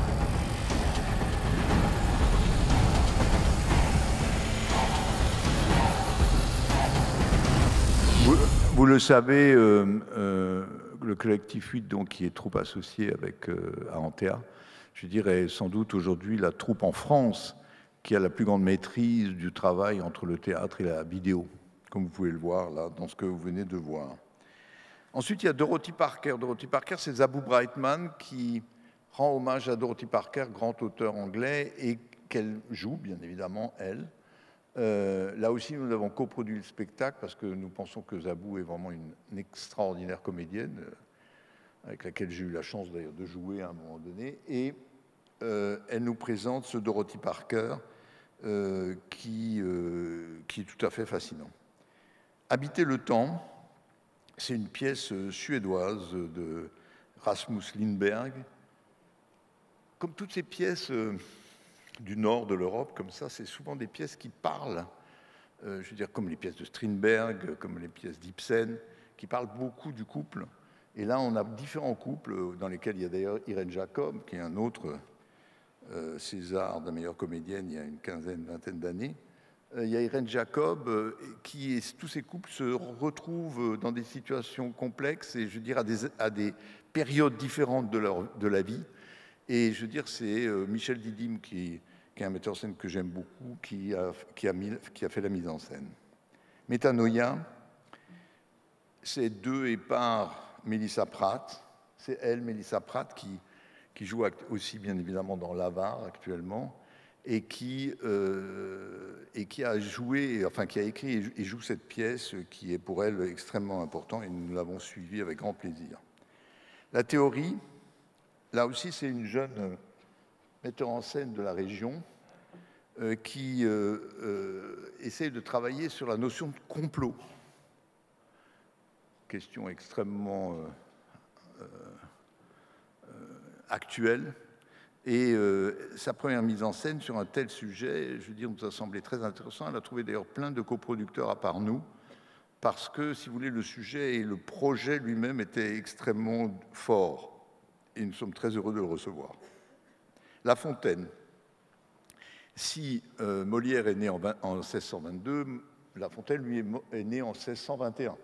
Vous, vous le savez, euh, euh, le collectif huit, donc, qui est troupe associée avec, euh, à Antea, je dirais sans doute aujourd'hui la troupe en France qui a la plus grande maîtrise du travail entre le théâtre et la vidéo, comme vous pouvez le voir là, dans ce que vous venez de voir. Ensuite, il y a Dorothy Parker. Dorothy Parker, c'est Zabou Brightman qui rend hommage à Dorothy Parker, grand auteur anglais, et qu'elle joue, bien évidemment, elle. Euh, là aussi, nous avons coproduit le spectacle parce que nous pensons que Zabou est vraiment une, une extraordinaire comédienne, euh, avec laquelle j'ai eu la chance d'ailleurs de jouer à un moment donné. Et euh, elle nous présente ce Dorothy Parker, Euh, qui, euh, qui est tout à fait fascinant. Habiter le temps, c'est une pièce suédoise de Rasmus Lindberg. Comme toutes ces pièces euh, du nord de l'Europe, comme ça, c'est souvent des pièces qui parlent, euh, je veux dire, comme les pièces de Strindberg, comme les pièces d'Ibsen, qui parlent beaucoup du couple. Et là, on a différents couples, dans lesquels il y a d'ailleurs Irene Jacob, qui est un autre Euh, César de la meilleure comédienne il y a une quinzaine, vingtaine d'années. Euh, il y a Irene Jacob, euh, qui, tous ces couples se retrouvent dans des situations complexes et je veux dire à des, à des périodes différentes de, leur, de la vie. Et je veux dire, c'est euh, Michel Didim, qui, qui est un metteur en scène que j'aime beaucoup, qui a, qui, a mis, qui a fait la mise en scène. Métanoïa, c'est deux et par Mélissa Pratt. C'est elle, Mélissa Pratt, qui qui joue aussi bien évidemment dans l'Avare actuellement, et qui, euh, et qui a joué, enfin qui a écrit et joue cette pièce qui est pour elle extrêmement importante, et nous l'avons suivie avec grand plaisir. La théorie, là aussi c'est une jeune metteur en scène de la région euh, qui euh, euh, essaie de travailler sur la notion de complot. Question extrêmement euh, euh, actuelle, et euh, sa première mise en scène sur un tel sujet, je veux dire, nous a semblé très intéressant. Elle a trouvé d'ailleurs plein de coproducteurs à part nous, parce que, si vous voulez, le sujet et le projet lui-même étaient extrêmement forts. Et nous sommes très heureux de le recevoir. La Fontaine. Si euh, Molière est né en, vingt, en seize cent vingt-deux, La Fontaine, lui, est, est né en seize cent vingt et un.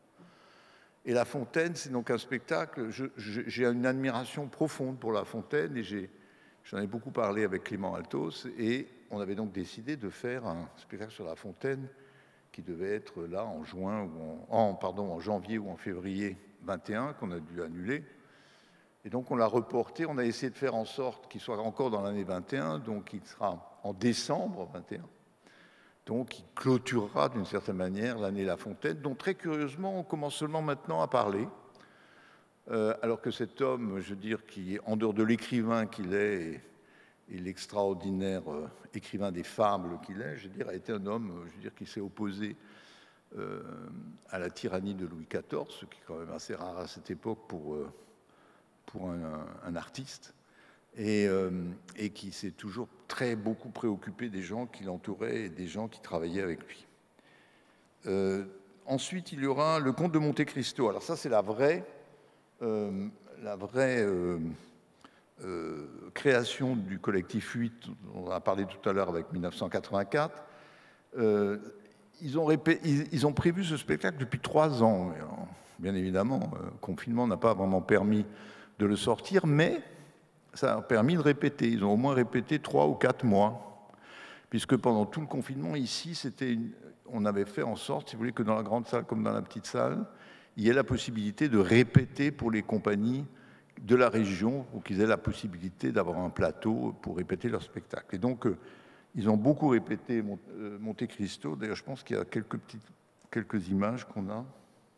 Et La Fontaine, c'est donc un spectacle, je, je, j'ai une admiration profonde pour La Fontaine, et j'ai, j'en ai beaucoup parlé avec Clément Altos, et on avait donc décidé de faire un spectacle sur La Fontaine qui devait être là en juin, ou en, en, pardon, en janvier ou en février vingt et un, qu'on a dû annuler. Et donc on l'a reporté, on a essayé de faire en sorte qu'il soit encore dans l'année vingt et un, donc il sera en décembre vingt et un. Donc, il clôturera d'une certaine manière l'année La Fontaine, dont très curieusement, on commence seulement maintenant à parler, euh, alors que cet homme, je veux dire, qui, en dehors de l'écrivain qu'il est et, et l'extraordinaire euh, écrivain des fables qu'il est, je veux dire, a été un homme, je veux dire, qui s'est opposé euh, à la tyrannie de Louis quatorze, ce qui est quand même assez rare à cette époque pour, euh, pour un, un, un artiste. Et, euh, et qui s'est toujours très beaucoup préoccupé des gens qui l'entouraient et des gens qui travaillaient avec lui. Euh, ensuite, il y aura le Comte de Monte Cristo. Alors ça, c'est la vraie, euh, la vraie euh, euh, création du collectif huit, on en a parlé tout à l'heure avec mille neuf cent quatre-vingt-quatre. Euh, ils, ont répé- ils, ils ont prévu ce spectacle depuis trois ans. Et, bien évidemment, le confinement n'a pas vraiment permis de le sortir, mais ça a permis de répéter. Ils ont au moins répété trois ou quatre mois, puisque pendant tout le confinement, ici, c'était une... on avait fait en sorte, si vous voulez, que dans la grande salle comme dans la petite salle, il y ait la possibilité de répéter pour les compagnies de la région, pour qu'ils aient la possibilité d'avoir un plateau pour répéter leur spectacle. Et donc, euh, ils ont beaucoup répété Monte Cristo. D'ailleurs, je pense qu'il y a quelques, petites, quelques images qu'on a.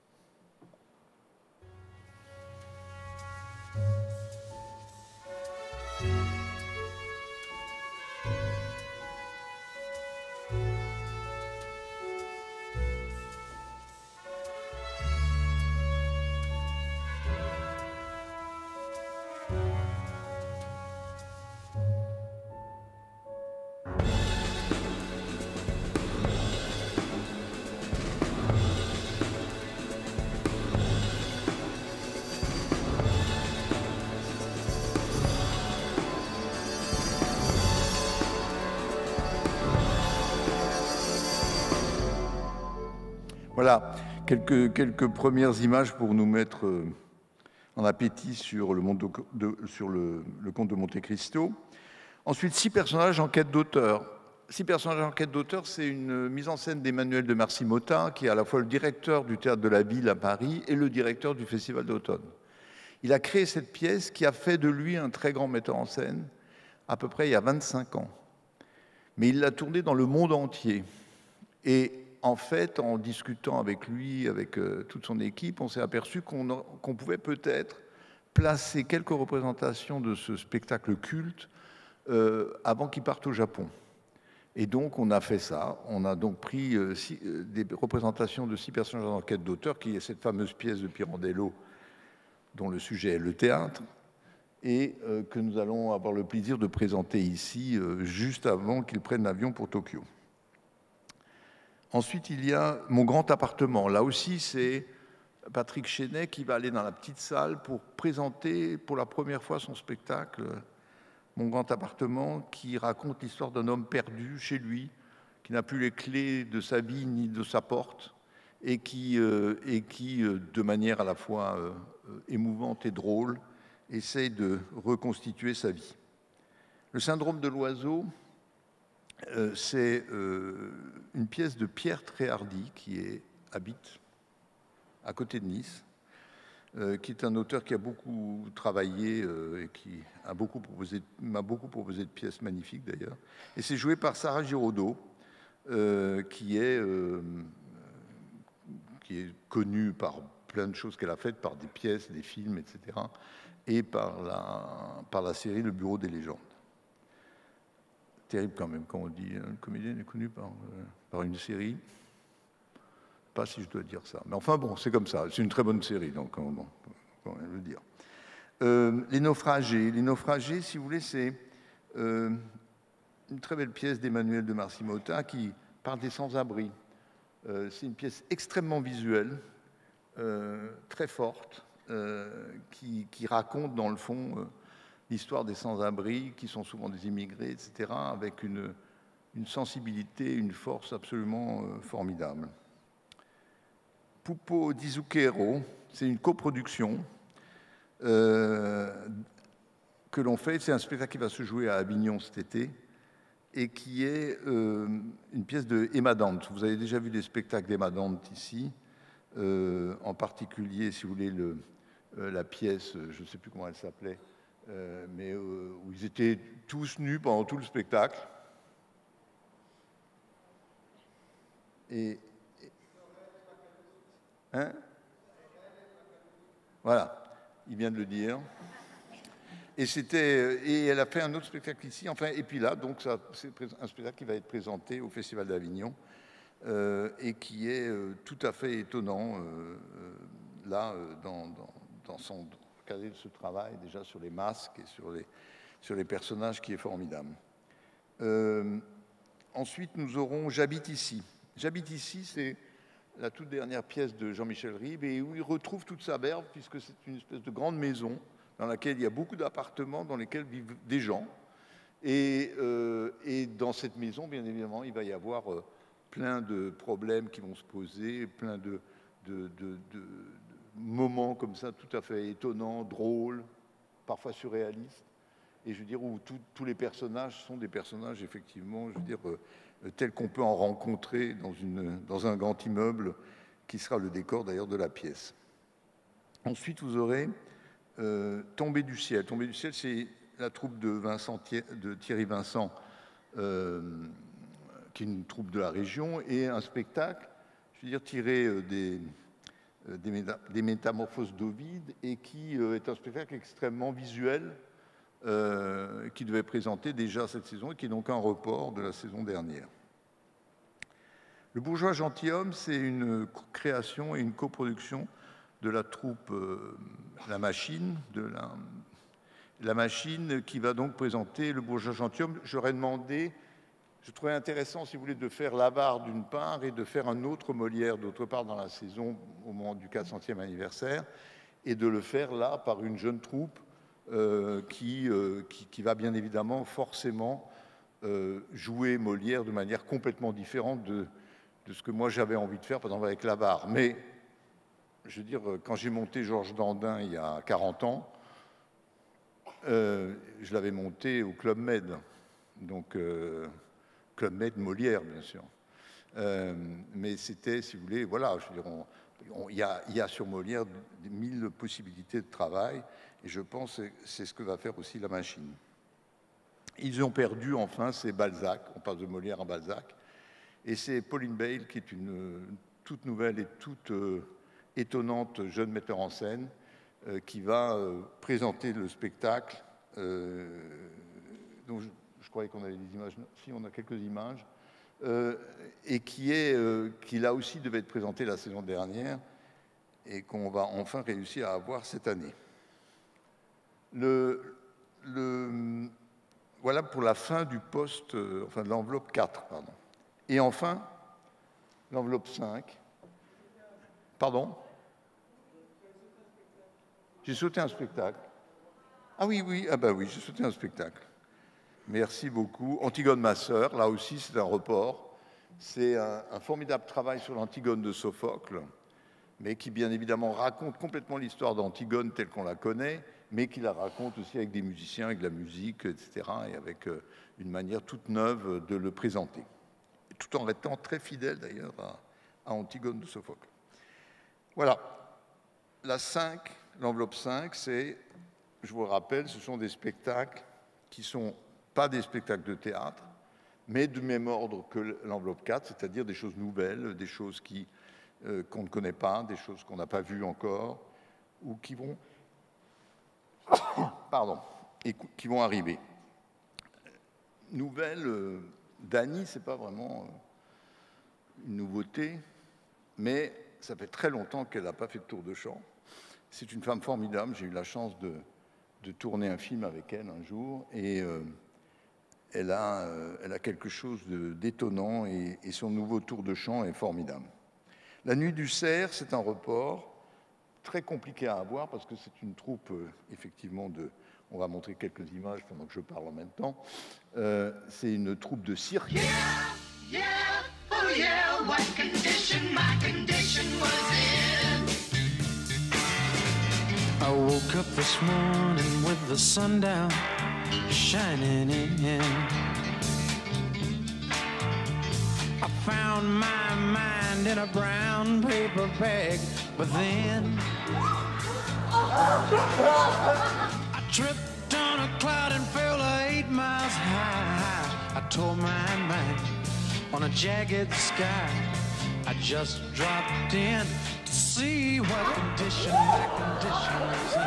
Voilà, quelques, quelques premières images pour nous mettre en appétit sur le, monde de, de, sur le, le Comte de Monte Cristo. Ensuite, six personnages en quête d'auteur. Six personnages en quête d'auteur, c'est une mise en scène d'Emmanuel de Marcy-Motin, qui est à la fois le directeur du Théâtre de la Ville à Paris et le directeur du Festival d'automne. Il a créé cette pièce qui a fait de lui un très grand metteur en scène, à peu près il y a vingt-cinq ans. Mais il l'a tournée dans le monde entier. Et en fait, en discutant avec lui, avec euh, toute son équipe, on s'est aperçu qu'on qu'on pouvait peut-être placer quelques représentations de ce spectacle culte euh, avant qu'il parte au Japon. Et donc, on a fait ça. On a donc pris euh, six, euh, des représentations de six personnages en quête d'auteur, qui est cette fameuse pièce de Pirandello, dont le sujet est le théâtre, et euh, que nous allons avoir le plaisir de présenter ici, euh, juste avant qu'ils prennent l'avion pour Tokyo. Ensuite, il y a Mon grand appartement. Là aussi, c'est Patrick Chenet qui va aller dans la petite salle pour présenter pour la première fois son spectacle Mon grand appartement, qui raconte l'histoire d'un homme perdu chez lui, qui n'a plus les clés de sa vie ni de sa porte, et qui, euh, et qui euh, de manière à la fois euh, émouvante et drôle, essaye de reconstituer sa vie. Le syndrome de l'oiseau, Euh, c'est euh, une pièce de Pierre Tréhardy qui est, habite à côté de Nice, euh, qui est un auteur qui a beaucoup travaillé euh, et qui a beaucoup proposé, m'a beaucoup proposé de pièces magnifiques d'ailleurs. Et c'est joué par Sarah Giraudot, euh, qui, est, euh, qui est connue par plein de choses qu'elle a faites, par des pièces, des films, et cetera, et par la, par la série Le Bureau des légendes. Terrible quand même quand on dit une comédienne est connue par, euh, par une série. Pas si je dois dire ça. Mais enfin bon, c'est comme ça. C'est une très bonne série, donc bon, on va le dire. Euh, les naufragés. Les naufragés, si vous voulez, c'est euh, une très belle pièce d'Emmanuel de Marcy-Motin qui parle des sans-abri. Euh, c'est une pièce extrêmement visuelle, euh, très forte, euh, qui, qui raconte dans le fond euh, l'histoire des sans-abri, qui sont souvent des immigrés, et cetera, avec une, une sensibilité, une force absolument euh, formidable. Pupo di Zucchero, c'est une coproduction euh, que l'on fait. C'est un spectacle qui va se jouer à Avignon cet été et qui est euh, une pièce de Emma Dante. Vous avez déjà vu des spectacles d'Emma Dante ici, euh, en particulier, si vous voulez, le, euh, la pièce, je ne sais plus comment elle s'appelait, euh, mais euh, où ils étaient tous nus pendant tout le spectacle. Et, et hein voilà, il vient de le dire. Et, et elle a fait un autre spectacle ici, enfin, et puis là, donc c'est un spectacle qui va être présenté au Festival d'Avignon euh, et qui est euh, tout à fait étonnant, euh, euh, là, euh, dans, dans, dans son cadre de ce travail, déjà sur les masques et sur les, sur les personnages, qui est formidable. Euh, ensuite, nous aurons J'habite ici. J'habite ici, c'est la toute dernière pièce de Jean-Michel Ribes, et où il retrouve toute sa verve, puisque c'est une espèce de grande maison dans laquelle il y a beaucoup d'appartements dans lesquels vivent des gens. Et, euh, et dans cette maison, bien évidemment, il va y avoir euh, plein de problèmes qui vont se poser, plein de, de, de, de, de moments comme ça, tout à fait étonnants, drôles, parfois surréalistes. Et je veux dire, où tout, tous les personnages sont des personnages, effectivement, je veux dire, euh, tels qu'on peut en rencontrer dans, une, dans un grand immeuble, qui sera le décor d'ailleurs de la pièce. Ensuite, vous aurez Euh, Tombée du ciel. Tombée du ciel, c'est la troupe de, Vincent, de Thierry Vincent, euh, qui est une troupe de la région, et un spectacle, je veux dire, tiré euh, des, euh, des, méta des métamorphoses d'Ovide, et qui euh, est un spectacle extrêmement visuel, euh, qui devait présenter déjà cette saison, et qui est donc un report de la saison dernière. Le bourgeois gentilhomme, c'est une création et une coproduction de la troupe euh, La Machine, de la, la Machine qui va donc présenter le bourgeois gentilhomme. J'aurais demandé, je trouvais intéressant, si vous voulez, de faire l'Avare d'une part et de faire un autre Molière d'autre part dans la saison au moment du quatre centième anniversaire, et de le faire là par une jeune troupe euh, qui, euh, qui, qui va bien évidemment forcément euh, jouer Molière de manière complètement différente de, de ce que moi j'avais envie de faire, par exemple avec l'Avare. Mais je veux dire, quand j'ai monté Georges Dandin il y a quarante ans, euh, je l'avais monté au Club Med, donc euh, Club Med Molière, bien sûr. Euh, mais c'était, si vous voulez, voilà, je veux dire, il y, y a sur Molière des mille possibilités de travail, et je pense que c'est ce que va faire aussi La Machine. Ils ont perdu, enfin, c'est Balzac, on passe de Molière à Balzac, et c'est Pauline Bale, qui est une toute nouvelle et toute euh, étonnante jeune metteur en scène euh, qui va euh, présenter le spectacle. Euh, dont je, je croyais qu'on avait des images. Si, on a quelques images. Euh, et qui, est, euh, qui là aussi devait être présenté la saison dernière et qu'on va enfin réussir à avoir cette année. Le, le, voilà pour la fin du poste, euh, enfin de l'enveloppe quatre, pardon. Et enfin, l'enveloppe cinq. Pardon ? J'ai sauté un spectacle. Ah oui, oui, ah bah oui, j'ai sauté un spectacle. Merci beaucoup. Antigone, ma sœur, là aussi c'est un report. C'est un, un formidable travail sur l'Antigone de Sophocle, mais qui bien évidemment raconte complètement l'histoire d'Antigone telle qu'on la connaît, mais qui la raconte aussi avec des musiciens, avec de la musique, et cetera, et avec euh, une manière toute neuve de le présenter. Et tout en restant très fidèle d'ailleurs à, à Antigone de Sophocle. Voilà. La cinq, l'enveloppe cinq, c'est, je vous le rappelle, ce sont des spectacles qui ne sont pas des spectacles de théâtre, mais du même ordre que l'enveloppe quatre, c'est-à-dire des choses nouvelles, des choses qui, euh, qu'on ne connaît pas, des choses qu'on n'a pas vues encore, ou qui vont, pardon, et qui vont arriver. Nouvelle, euh, Dany, ce n'est pas vraiment une nouveauté, mais ça fait très longtemps qu'elle n'a pas fait de tour de chant. C'est une femme formidable. J'ai eu la chance de, de tourner un film avec elle un jour, et euh, elle, a, euh, elle a quelque chose d'étonnant, et, et son nouveau tour de chant est formidable. La Nuit du Cerf, c'est un report très compliqué à avoir parce que c'est une troupe, euh, effectivement, de... On va montrer quelques images pendant que je parle en même temps. Euh, c'est une troupe de cirque. Yeah, yeah, oh yeah, what condition my condition was in. I woke up this morning with the sun down shining in. I found my mind in a brown paper bag, but then I tripped on a cloud and fell eight miles high. I tore my mind on a jagged sky. I just dropped in to see what condition my condition was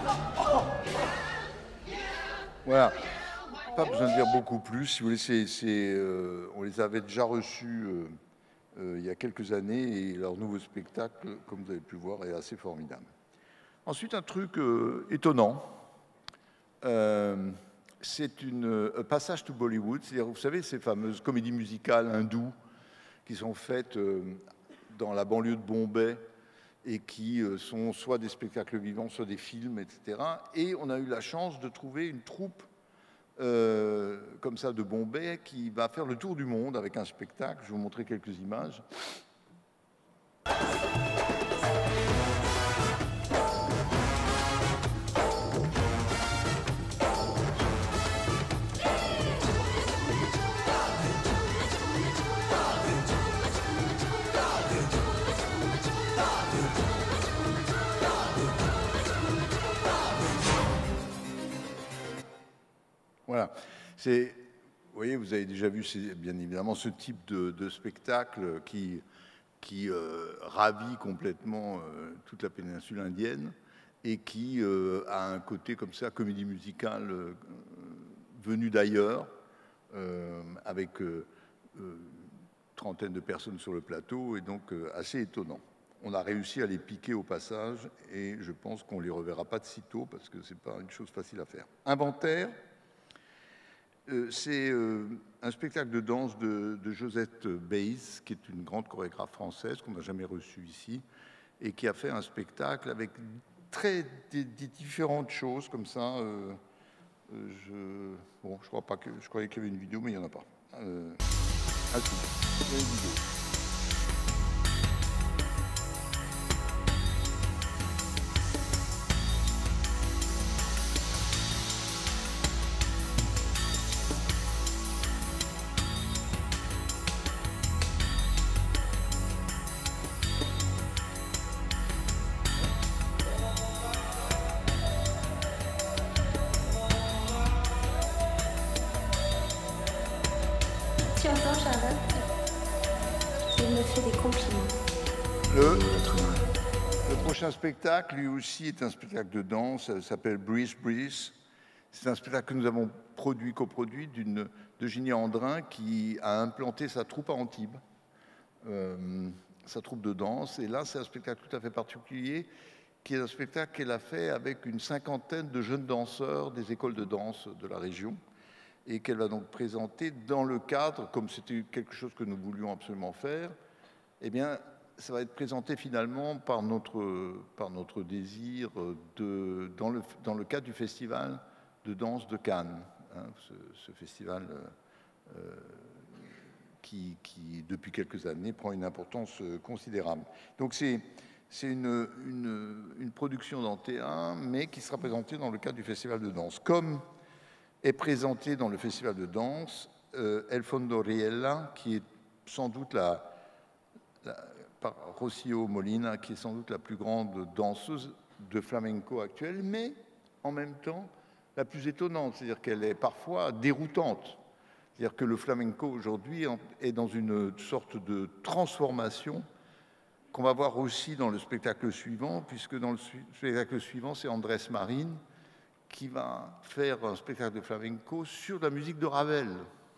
in. Voilà. Pas besoin de dire beaucoup plus. Si vous voulez, c'est, c'est, euh, on les avait déjà reçus euh, euh, il y a quelques années et leur nouveau spectacle, comme vous avez pu voir, est assez formidable. Ensuite, un truc euh, étonnant. Euh, c'est une un passage to Bollywood, c'est-à-dire, vous savez, ces fameuses comédies musicales hindoues qui sont faites euh, dans la banlieue de Bombay et qui euh, sont soit des spectacles vivants, soit des films, et cetera. Et on a eu la chance de trouver une troupe euh, comme ça de Bombay qui va faire le tour du monde avec un spectacle. Je vais vous montrer quelques images. Voilà. C'est, vous voyez, vous avez déjà vu, bien évidemment, ce type de, de spectacle qui, qui euh, ravit complètement euh, toute la péninsule indienne et qui euh, a un côté comme ça, comédie musicale euh, venue d'ailleurs, euh, avec euh, euh, trentaine de personnes sur le plateau, et donc euh, assez étonnant. On a réussi à les piquer au passage, et je pense qu'on ne les reverra pas de sitôt, parce que ce n'est pas une chose facile à faire. Inventaire. Euh, c'est euh, un spectacle de danse de, de Josette Baez, qui est une grande chorégraphe française qu'on n'a jamais reçue ici, et qui a fait un spectacle avec très des, des différentes choses comme ça. Euh, euh, je, bon, je crois pas que je croyais qu'il y avait une vidéo, mais il n'y en a pas. Euh, ah si, il y a une vidéo. Tu entends, Charlotte? Il me fait des compliments. Le, le prochain spectacle, lui aussi, est un spectacle de danse. Ça s'appelle Breeze Breeze. C'est un spectacle que nous avons produit, coproduit, d'une d'Eugénie Andrin qui a implanté sa troupe à Antibes, euh, sa troupe de danse. Et là, c'est un spectacle tout à fait particulier, qui est un spectacle qu'elle a fait avec une cinquantaine de jeunes danseurs des écoles de danse de la région, et qu'elle va donc présenter dans le cadre, comme c'était quelque chose que nous voulions absolument faire, eh bien, ça va être présenté finalement par notre, par notre désir de, dans, le, dans le cadre du festival de danse de Cannes, hein, ce, ce festival euh, qui, qui, depuis quelques années, prend une importance considérable. Donc c'est c'est une, une, une production d'Antéa, mais qui sera présentée dans le cadre du festival de danse. Comme est présenté dans le festival de danse euh, El Fondo Riella, qui est sans doute la, la, par Rocío Molina, qui est sans doute la plus grande danseuse de flamenco actuelle, mais en même temps la plus étonnante, c'est-à-dire qu'elle est parfois déroutante. C'est-à-dire que le flamenco aujourd'hui est dans une sorte de transformation qu'on va voir aussi dans le spectacle suivant, puisque dans le spectacle suivant, c'est Andrés Marín qui va faire un spectacle de flamenco sur la musique de Ravel.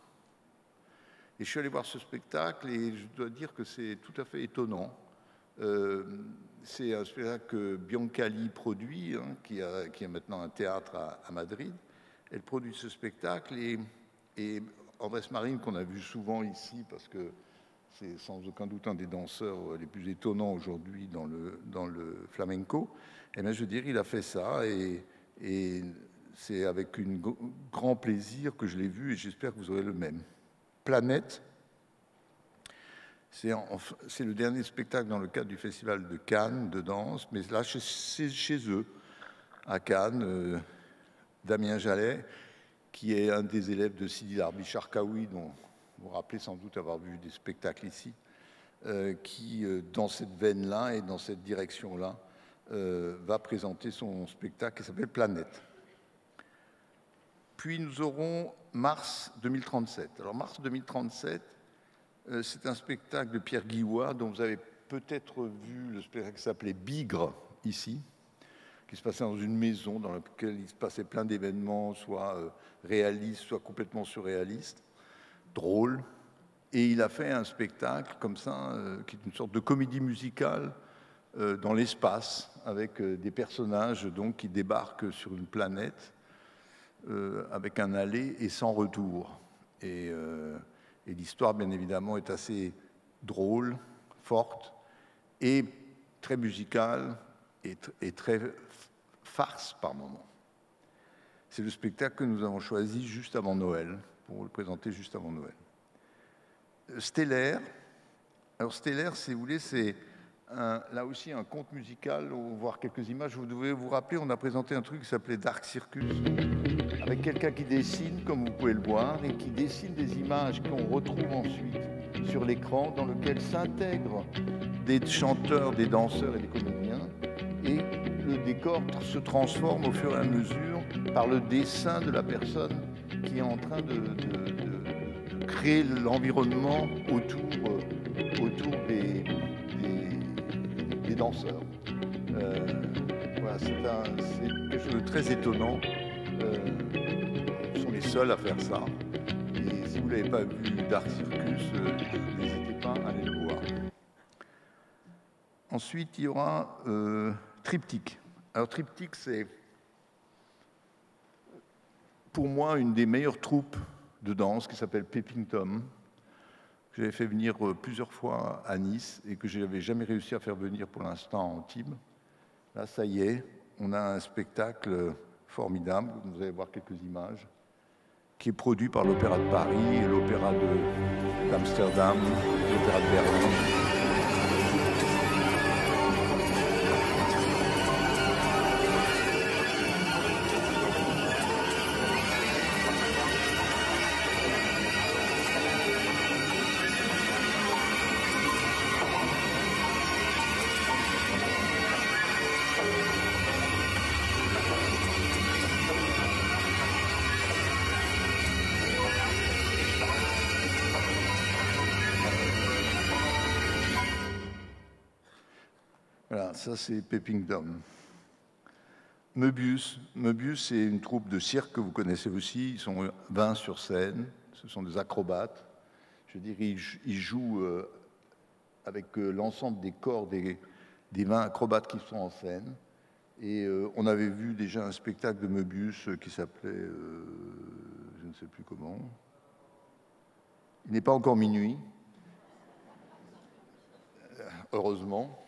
Et je suis allé voir ce spectacle et je dois dire que c'est tout à fait étonnant. Euh, c'est un spectacle que Biancali produit, hein, qui, a, qui a maintenant un théâtre à, à Madrid. Elle produit ce spectacle et, et Andrés Marín, qu'on a vu souvent ici, parce que C'est sans aucun doute un des danseurs les plus étonnants aujourd'hui dans le, dans le flamenco. Et bien, je veux dire, il a fait ça et, et c'est avec un grand plaisir que je l'ai vu et j'espère que vous aurez le même. Planète, c'est le dernier spectacle dans le cadre du Festival de Cannes de danse, mais là, c'est chez eux, à Cannes, euh, Damien Jallet, qui est un des élèves de Sidi Larbi Charkaoui, dont vous vous rappelez sans doute avoir vu des spectacles ici, euh, qui, euh, dans cette veine-là et dans cette direction-là, euh, va présenter son spectacle qui s'appelle Planète. Puis nous aurons Mars deux mille trente-sept. Alors Mars deux mille trente-sept, euh, c'est un spectacle de Pierre Guillois, dont vous avez peut-être vu le spectacle qui s'appelait Bigre, ici, qui se passait dans une maison dans laquelle il se passait plein d'événements, soit euh, réalistes, soit complètement surréalistes, drôles. Et il a fait un spectacle comme ça, euh, qui est une sorte de comédie musicale euh, dans l'espace, avec euh, des personnages donc, qui débarquent sur une planète, euh, avec un aller et sans retour. Et, euh, et l'histoire, bien évidemment, est assez drôle, forte, et très musicale, et, et très farce par moments. C'est le spectacle que nous avons choisi juste avant Noël, pour le présenter juste avant Noël. Stellaire. Alors Stellaire, si vous voulez, c'est là aussi un conte musical, on va voir quelques images. Vous devez vous rappeler, on a présenté un truc qui s'appelait Dark Circus, avec quelqu'un qui dessine, comme vous pouvez le voir, et qui dessine des images qu'on retrouve ensuite sur l'écran, dans lequel s'intègrent des chanteurs, des danseurs et des comédiens, et le décor se transforme au fur et à mesure par le dessin de la personne qui est en train de, de, de, de créer l'environnement autour, euh, autour des, des, des danseurs. Euh, voilà, c'est quelque chose de très étonnant. Euh, ils sont les seuls à faire ça. Et si vous ne l'avez pas vu, Dark Circus, euh, n'hésitez pas à aller le voir. Ensuite, il y aura euh, Triptyque. Alors, Triptyque, c'est pour moi une des meilleures troupes de danse qui s'appelle Peeping Tom, que j'avais fait venir plusieurs fois à Nice et que je n'avais jamais réussi à faire venir pour l'instant en Antibes. Là, ça y est, on a un spectacle formidable, vous allez voir quelques images, qui est produit par l'Opéra de Paris et l'Opéra d'Amsterdam, l'Opéra de Berlin. Voilà, ça c'est Peeping Tom. Möbius. Möbius, c'est une troupe de cirque que vous connaissez aussi. Ils sont vingt sur scène. Ce sont des acrobates. Je veux dire, ils, ils jouent euh, avec euh, l'ensemble des corps des, des vingt acrobates qui sont en scène. Et euh, on avait vu déjà un spectacle de Möbius qui s'appelait, euh, je ne sais plus comment. Il n'est pas encore minuit. Heureusement.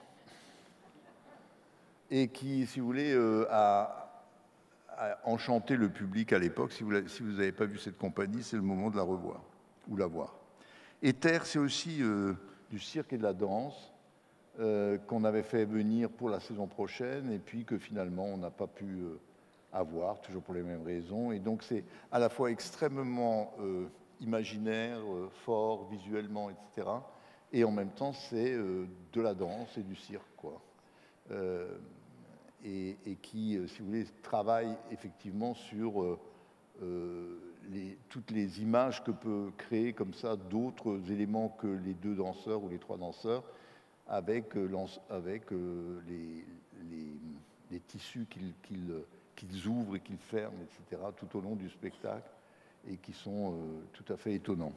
Et qui, si vous voulez, euh, a, a enchanté le public à l'époque. Si vous n'avez pas vu cette compagnie, c'est le moment de la revoir, ou la voir. Éther, c'est aussi euh, du cirque et de la danse euh, qu'on avait fait venir pour la saison prochaine et puis que finalement on n'a pas pu euh, avoir, toujours pour les mêmes raisons. Et donc c'est à la fois extrêmement euh, imaginaire, euh, fort, visuellement, et cetera. Et en même temps, c'est euh, de la danse et du cirque, quoi. Euh, Et, et qui, si vous voulez, travaille effectivement sur euh, euh, les, toutes les images que peut créer comme ça d'autres éléments que les deux danseurs ou les trois danseurs avec, euh, avec euh, les, les, les tissus qu'ils qu'ils, qu'ils ouvrent et qu'ils ferment, et cetera, tout au long du spectacle et qui sont euh, tout à fait étonnants.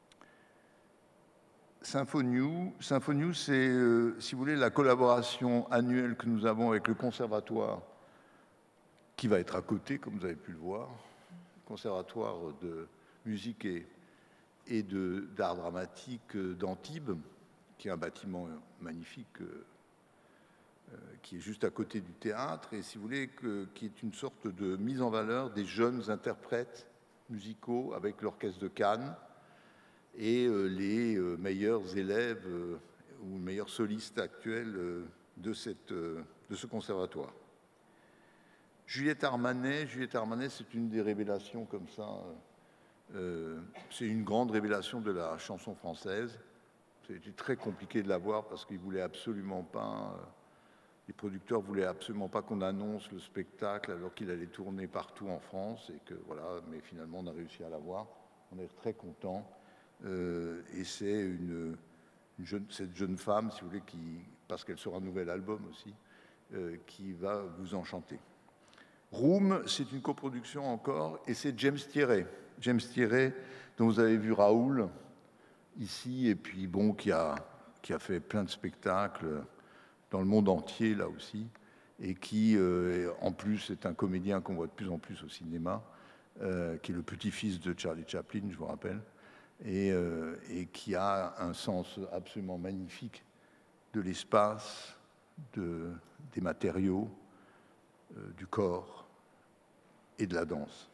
Symphoniou, Symphoniou, c'est, euh, si vous voulez, la collaboration annuelle que nous avons avec le conservatoire, qui va être à côté, comme vous avez pu le voir, le conservatoire de musique et, et d'art dramatique d'Antibes, qui est un bâtiment magnifique, euh, euh, qui est juste à côté du théâtre, et si vous voulez, que, qui est une sorte de mise en valeur des jeunes interprètes musicaux avec l'orchestre de Cannes et euh, les euh, meilleurs élèves euh, ou meilleurs solistes actuels euh, de, cette, euh, de ce conservatoire. Juliette Armanet, Juliette Armanet, c'est une des révélations comme ça. Euh, c'est une grande révélation de la chanson française. C'était très compliqué de la voir parce qu'ils voulaient absolument pas, euh, les producteurs voulaient absolument pas qu'on annonce le spectacle alors qu'il allait tourner partout en France et que voilà, mais finalement on a réussi à la voir. On est très contents. Euh, et c'est une, une jeune, cette jeune femme, si vous voulez, qui, parce qu'elle sort un nouvel album aussi, euh, qui va vous enchanter. Room, c'est une coproduction encore, et c'est James Thierry. James Thierry, dont vous avez vu Raoul ici, et puis bon, qui a, qui a fait plein de spectacles dans le monde entier, là aussi, et qui, euh, en plus, est un comédien qu'on voit de plus en plus au cinéma, euh, qui est le petit-fils de Charlie Chaplin, je vous rappelle, et, euh, et qui a un sens absolument magnifique de l'espace, de, des matériaux, euh, du corps et de la danse.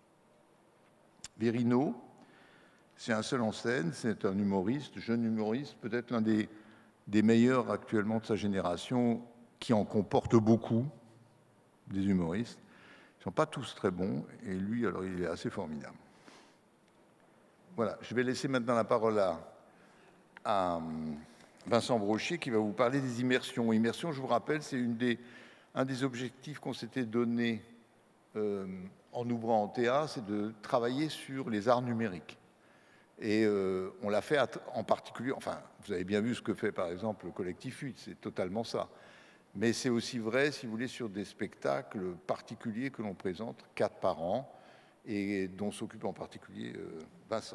Verino, c'est un seul en scène, c'est un humoriste, jeune humoriste, peut-être l'un des, des meilleurs actuellement de sa génération, qui en comporte beaucoup, des humoristes. Ils ne sont pas tous très bons, et lui, alors, il est assez formidable. Voilà, je vais laisser maintenant la parole à, à Vincent Brochet, qui va vous parler des immersions. Immersions, je vous rappelle, c'est une des, un des objectifs qu'on s'était donné euh, en ouvrant en T A, c'est de travailler sur les arts numériques. Et euh, on l'a fait en particulier, enfin, vous avez bien vu ce que fait par exemple le collectif huit, c'est totalement ça. Mais c'est aussi vrai, si vous voulez, sur des spectacles particuliers que l'on présente, quatre par an, et dont s'occupe en particulier euh, Vincent.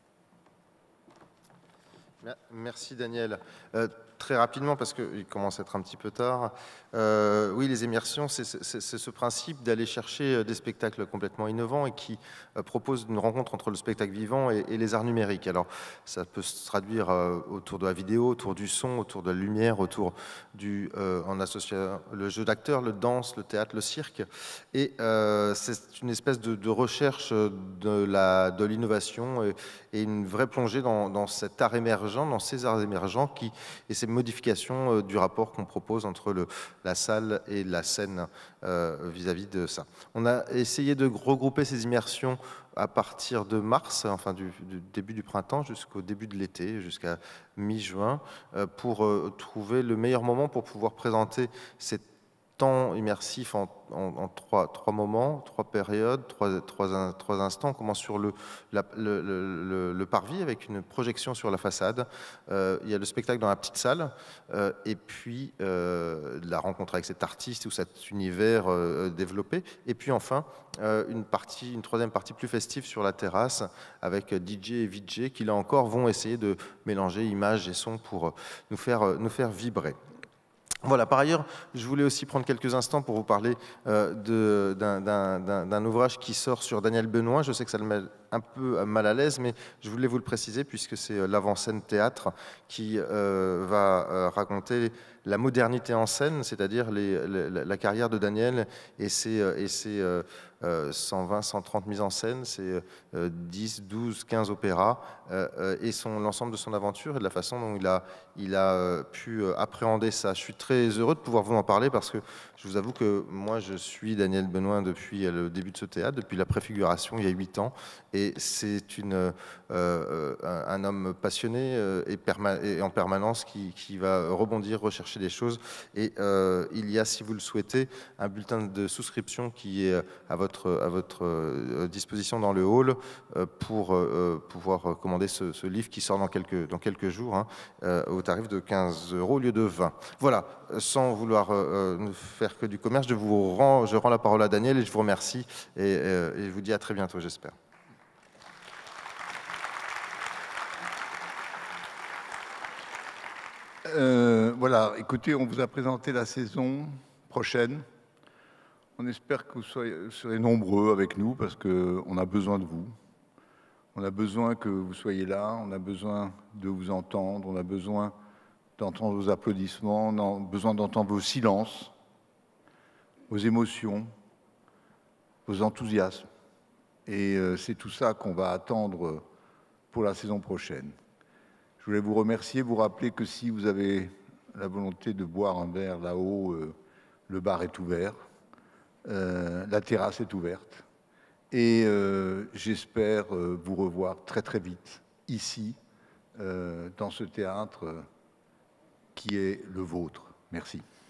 Merci Daniel. Euh, très rapidement, parce qu'il commence à être un petit peu tard, euh, oui, les immersions, c'est ce principe d'aller chercher des spectacles complètement innovants et qui euh, proposent une rencontre entre le spectacle vivant et, et les arts numériques. Alors, ça peut se traduire euh, autour de la vidéo, autour du son, autour de la lumière, autour du, euh, en associant le jeu d'acteurs, le danse, le théâtre, le cirque. Et euh, c'est une espèce de, de recherche de la, de l'innovation et, et une vraie plongée dans, dans cet art émergent, dans ces arts émergents qui, et ces modifications euh, du rapport qu'on propose entre le, la salle et la scène euh, vis-à-vis de ça. On a essayé de regrouper ces immersions à partir de mars, enfin du, du début du printemps jusqu'au début de l'été, jusqu'à mi-juin, euh, pour euh, trouver le meilleur moment pour pouvoir présenter ces temps immersifs en, en, en trois, trois moments, trois périodes, trois, trois, trois instants. On commence sur le, la, le, le, le parvis avec une projection sur la façade. Euh, il y a le spectacle dans la petite salle euh, et puis euh, la rencontre avec cet artiste ou cet univers euh, développé. Et puis enfin, euh, une, partie, une troisième partie plus festive sur la terrasse avec D J et V J qui là encore vont essayer de mélanger images et sons pour nous faire, nous faire vibrer. Voilà, par ailleurs, je voulais aussi prendre quelques instants pour vous parler euh, d'un ouvrage qui sort sur Daniel Benoît. Je sais que ça le met un peu mal à l'aise, mais je voulais vous le préciser puisque c'est l'avant-scène théâtre qui euh, va euh, raconter la modernité en scène, c'est-à-dire la carrière de Daniel et ses, et ses euh, euh, cent vingt, cent trente mises en scène, ses euh, dix, douze, quinze opéras euh, et l'ensemble de son aventure et de la façon dont il a, il a euh, pu appréhender ça. Je suis très heureux de pouvoir vous en parler parce que je vous avoue que moi je suis Daniel Benoît depuis le début de ce théâtre, depuis la préfiguration il y a huit ans, et c'est euh, un, un homme passionné euh, et, et en permanence qui, qui va rebondir, rechercher des choses. Et euh, il y a, si vous le souhaitez, un bulletin de souscription qui est à votre, à votre disposition dans le hall euh, pour euh, pouvoir commander ce, ce livre qui sort dans quelques, dans quelques jours hein, euh, au tarif de quinze euros au lieu de vingt. Voilà, sans vouloir euh, ne faire que du commerce, je vous rends, je rends la parole à Daniel et je vous remercie et, euh, et je vous dis à très bientôt, j'espère. Euh, voilà, écoutez, on vous a présenté la saison prochaine. On espère que vous soyez, serez nombreux avec nous parce qu'on a besoin de vous. On a besoin que vous soyez là, on a besoin de vous entendre, on a besoin d'entendre vos applaudissements, on a besoin d'entendre vos silences, vos émotions, vos enthousiasmes. Et euh, c'est tout ça qu'on va attendre pour la saison prochaine. Je voulais vous remercier, vous rappeler que si vous avez la volonté de boire un verre là-haut, euh, le bar est ouvert, euh, la terrasse est ouverte. Et euh, j'espère euh, vous revoir très très vite, ici, euh, dans ce théâtre euh, qui est le vôtre. Merci.